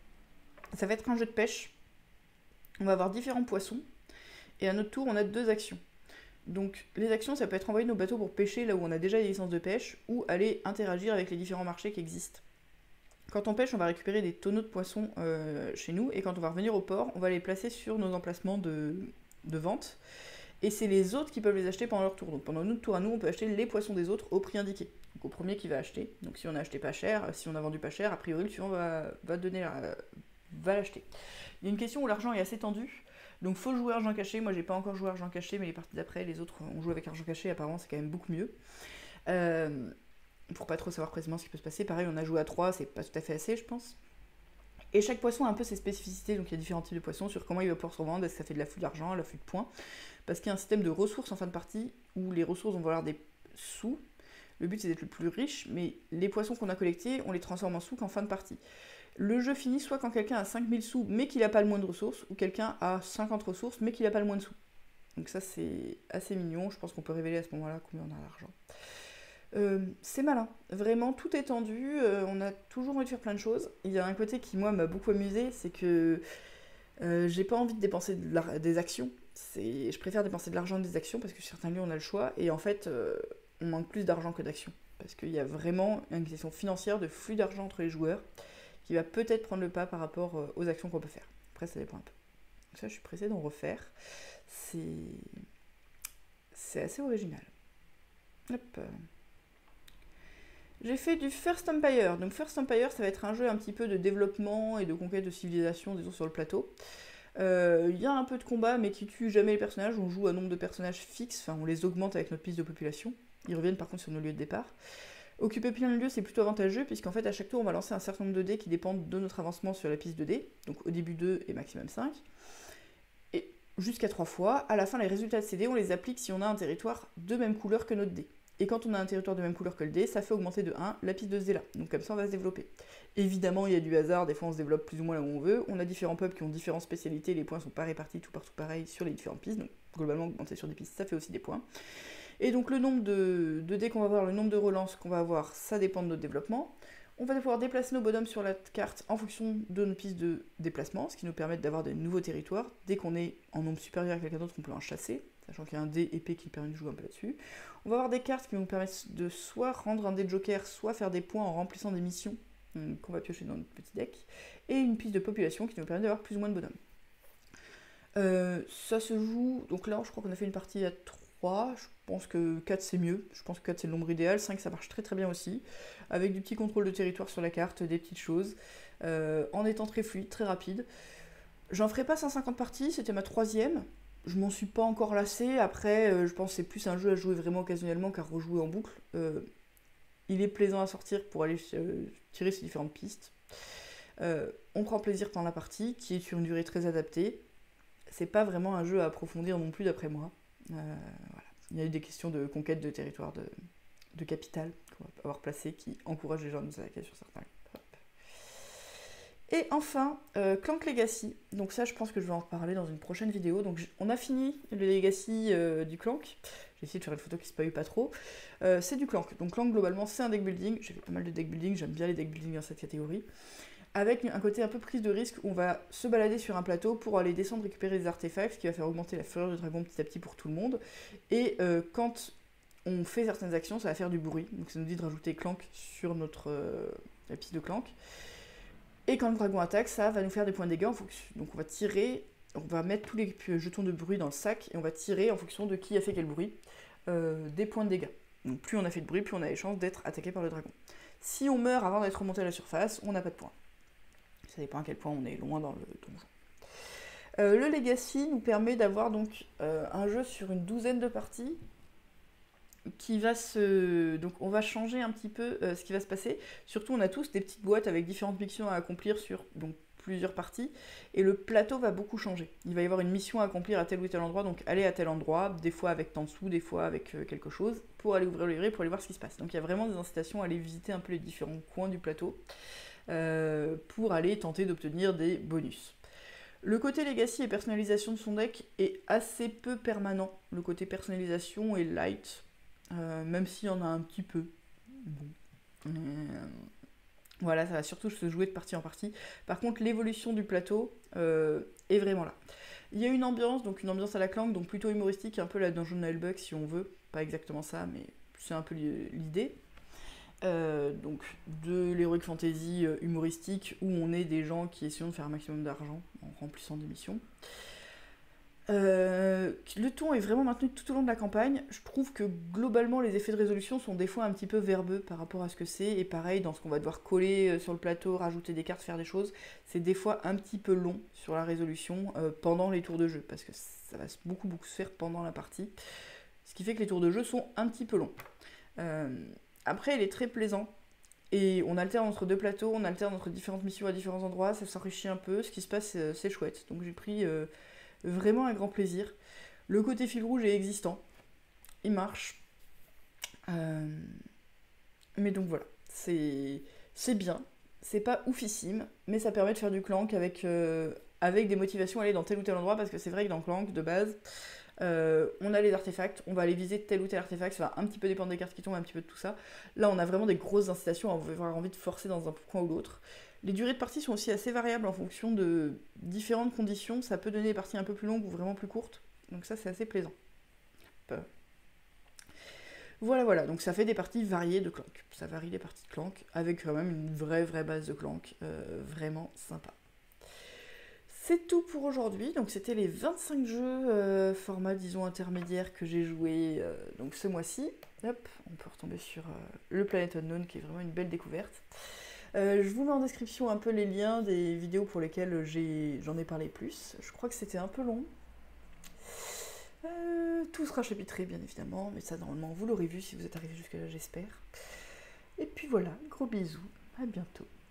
Ça va être un jeu de pêche. On va avoir différents poissons. Et à notre tour, on a deux actions. Donc les actions, ça peut être envoyer nos bateaux pour pêcher là où on a déjà des licences de pêche, ou aller interagir avec les différents marchés qui existent. Quand on pêche, on va récupérer des tonneaux de poissons euh, chez nous, et quand on va revenir au port, on va les placer sur nos emplacements de, de vente. Et c'est les autres qui peuvent les acheter pendant leur tour. Donc pendant notre tour à nous, on peut acheter les poissons des autres au prix indiqué. Donc au premier qui va acheter. Donc si on a acheté pas cher, si on a vendu pas cher, a priori le suivant va, va donner la, va l'acheter. Il y a une question où l'argent est assez tendu. Donc faut jouer argent caché. Moi j'ai pas encore joué argent caché, mais les parties d'après, les autres ont joué avec argent caché. Apparemment c'est quand même beaucoup mieux. Euh, pour pas trop savoir précisément ce qui peut se passer. Pareil, on a joué à trois, c'est pas tout à fait assez, je pense. Et chaque poisson a un peu ses spécificités, donc il y a différents types de poissons sur comment il va pouvoir se revendre, est-ce que ça fait de l'afflux d'argent, l'afflux de points. Parce qu'il y a un système de ressources en fin de partie où les ressources vont valoir des sous. Le but c'est d'être le plus riche, mais les poissons qu'on a collectés, on les transforme en sous qu'en fin de partie. Le jeu finit soit quand quelqu'un a cinq mille sous mais qu'il n'a pas le moins de ressources, ou quelqu'un a cinquante ressources mais qu'il n'a pas le moins de sous. Donc ça c'est assez mignon, je pense qu'on peut révéler à ce moment-là combien on a d'argent. Euh, c'est malin, vraiment tout est tendu, euh, on a toujours envie de faire plein de choses. Il y a un côté qui moi m'a beaucoup amusé, c'est que euh, j'ai pas envie de dépenser de des actions, c'est... je préfère dépenser de l'argent des actions parce que sur certains lieux on a le choix, et en fait euh, on manque plus d'argent que d'actions, parce qu'il y a vraiment une question financière de flux d'argent entre les joueurs qui va peut-être prendre le pas par rapport aux actions qu'on peut faire. Après ça dépend un peu. Donc ça je suis pressée d'en refaire, c'est, c'est assez original. Hop. J'ai fait du First Empire. Donc First Empire, ça va être un jeu un petit peu de développement et de conquête de civilisation, disons, sur le plateau. Il euh, y a un peu de combat, mais qui tue jamais les personnages. On joue un nombre de personnages fixes, enfin on les augmente avec notre piste de population. Ils reviennent par contre sur nos lieux de départ. Occuper plein de lieux, c'est plutôt avantageux, puisqu'en fait à chaque tour, on va lancer un certain nombre de dés qui dépendent de notre avancement sur la piste de dés. Donc au début deux et maximum cinq. Et jusqu'à trois fois. À la fin, les résultats de ces dés, on les applique si on a un territoire de même couleur que notre dé. Et quand on a un territoire de même couleur que le dé, ça fait augmenter de un la piste de ce dé là. Donc comme ça on va se développer. Évidemment il y a du hasard, des fois on se développe plus ou moins là où on veut. On a différents peuples qui ont différentes spécialités, les points sont pas répartis tout partout pareil sur les différentes pistes. Donc globalement augmenter sur des pistes ça fait aussi des points. Et donc le nombre de, de dés qu'on va avoir, le nombre de relances qu'on va avoir, ça dépend de notre développement. On va pouvoir déplacer nos bonhommes sur la carte en fonction de nos pistes de déplacement, ce qui nous permet d'avoir de nouveaux territoires. Dès qu'on est en nombre supérieur à quelqu'un d'autre, on peut en chasser, sachant qu'il y a un dé épée qui permet de jouer un peu là-dessus. On va avoir des cartes qui vont nous permettre de soit rendre un dé de joker, soit faire des points en remplissant des missions hum, qu'on va piocher dans notre petit deck. Et une piste de population qui nous permet d'avoir plus ou moins de bonhommes. Euh, ça se joue, donc là je crois qu'on a fait une partie à trois, je pense que quatre c'est mieux, je pense que quatre c'est le nombre idéal, cinq ça marche très très bien aussi, avec du petit contrôle de territoire sur la carte, des petites choses, euh, en étant très fluide, très rapide. J'en ferai pas cent cinquante parties, c'était ma troisième, je m'en suis pas encore lassée, après euh, je pense que c'est plus un jeu à jouer vraiment occasionnellement qu'à rejouer en boucle. Euh, il est plaisant à sortir pour aller euh, tirer ses différentes pistes. Euh, on prend plaisir pendant la partie, qui est sur une durée très adaptée. C'est pas vraiment un jeu à approfondir non plus d'après moi. Euh, voilà. Il y a eu des questions de conquête de territoire de, de capitale qu'on va avoir placé qui encouragent les gens à nous attaquer sur certains. Hop. Et enfin, euh, Clank Legacy. Donc ça, je pense que je vais en reparler dans une prochaine vidéo. Donc on a fini le Legacy euh, du Clank. J'ai essayé de faire une photo qui se paye pas trop. Euh, c'est du Clank. Donc Clank, globalement, c'est un deck building. J'ai fait pas mal de deck building. J'aime bien les deck building dans cette catégorie. Avec un côté un peu prise de risque où on va se balader sur un plateau pour aller descendre récupérer des artefacts, ce qui va faire augmenter la fureur du dragon petit à petit pour tout le monde. Et euh, quand on fait certaines actions, ça va faire du bruit. Donc ça nous dit de rajouter Clank sur notre euh, la piste de Clank. Et quand le dragon attaque, ça va nous faire des points de dégâts. En fonction... Donc on va tirer, on va mettre tous les jetons de bruit dans le sac et on va tirer en fonction de qui a fait quel bruit euh, des points de dégâts. Donc plus on a fait de bruit, plus on a les chances d'être attaqué par le dragon. Si on meurt avant d'être remonté à la surface, on n'a pas de points. Ça dépend à quel point on est loin dans le donjon. Euh, le Legacy nous permet d'avoir donc euh, un jeu sur une douzaine de parties qui va se... Donc on va changer un petit peu euh, ce qui va se passer. Surtout on a tous des petites boîtes avec différentes missions à accomplir sur donc, plusieurs parties. Et le plateau va beaucoup changer. Il va y avoir une mission à accomplir à tel ou tel endroit, donc aller à tel endroit, des fois avec tant dessous, des fois avec euh, quelque chose, pour aller ouvrir le livret, pour aller voir ce qui se passe. Donc il y a vraiment des incitations à aller visiter un peu les différents coins du plateau. Euh, pour aller tenter d'obtenir des bonus. Le côté Legacy et personnalisation de son deck est assez peu permanent. Le côté personnalisation est light, euh, même s'il y en a un petit peu. Bon. Euh, voilà, ça va surtout se jouer de partie en partie. Par contre, l'évolution du plateau euh, est vraiment là. Il y a une ambiance, donc une ambiance à la Clank, donc plutôt humoristique, un peu la Dungeon Nullbug si on veut. Pas exactement ça, mais c'est un peu l'idée. Euh, donc de l'heroic fantasy euh, humoristique où on est des gens qui essayent de faire un maximum d'argent en remplissant des missions. Euh, le ton est vraiment maintenu tout au long de la campagne. Je trouve que globalement les effets de résolution sont des fois un petit peu verbeux par rapport à ce que c'est, et pareil dans ce qu'on va devoir coller sur le plateau, rajouter des cartes, faire des choses, c'est des fois un petit peu long sur la résolution euh, pendant les tours de jeu, parce que ça va beaucoup beaucoup se faire pendant la partie, ce qui fait que les tours de jeu sont un petit peu longs. Euh, Après, il est très plaisant. Et on alterne entre deux plateaux, on alterne entre différentes missions à différents endroits, ça s'enrichit un peu, ce qui se passe, c'est chouette. Donc j'ai pris euh, vraiment un grand plaisir. Le côté fil rouge est existant. Il marche. Euh... Mais donc voilà, c'est bien. C'est pas oufissime, mais ça permet de faire du Clank avec, euh, avec des motivations à aller dans tel ou tel endroit, parce que c'est vrai que dans Clank, de base, Euh, on a les artefacts, on va aller viser tel ou tel artefact, ça va un petit peu dépendre des cartes qui tombent, un petit peu de tout ça. Là, on a vraiment des grosses incitations à avoir envie de forcer dans un coin ou l'autre. Les durées de partie sont aussi assez variables en fonction de différentes conditions. Ça peut donner des parties un peu plus longues ou vraiment plus courtes. Donc ça, c'est assez plaisant. Voilà, voilà. Donc ça fait des parties variées de Clank. Ça varie les parties de Clank, avec quand même une vraie, vraie base de Clank. Euh, vraiment sympa. C'est tout pour aujourd'hui, donc c'était les vingt-cinq jeux euh, format disons intermédiaire que j'ai joué euh, donc ce mois-ci. Hop, on peut retomber sur euh, le Planet Unknown qui est vraiment une belle découverte. Euh, je vous mets en description un peu les liens des vidéos pour lesquelles j'en ai, ai parlé plus. Je crois que c'était un peu long. Euh, tout sera chapitré bien évidemment, mais ça normalement vous l'aurez vu si vous êtes arrivé jusque là j'espère. Et puis voilà, gros bisous, à bientôt.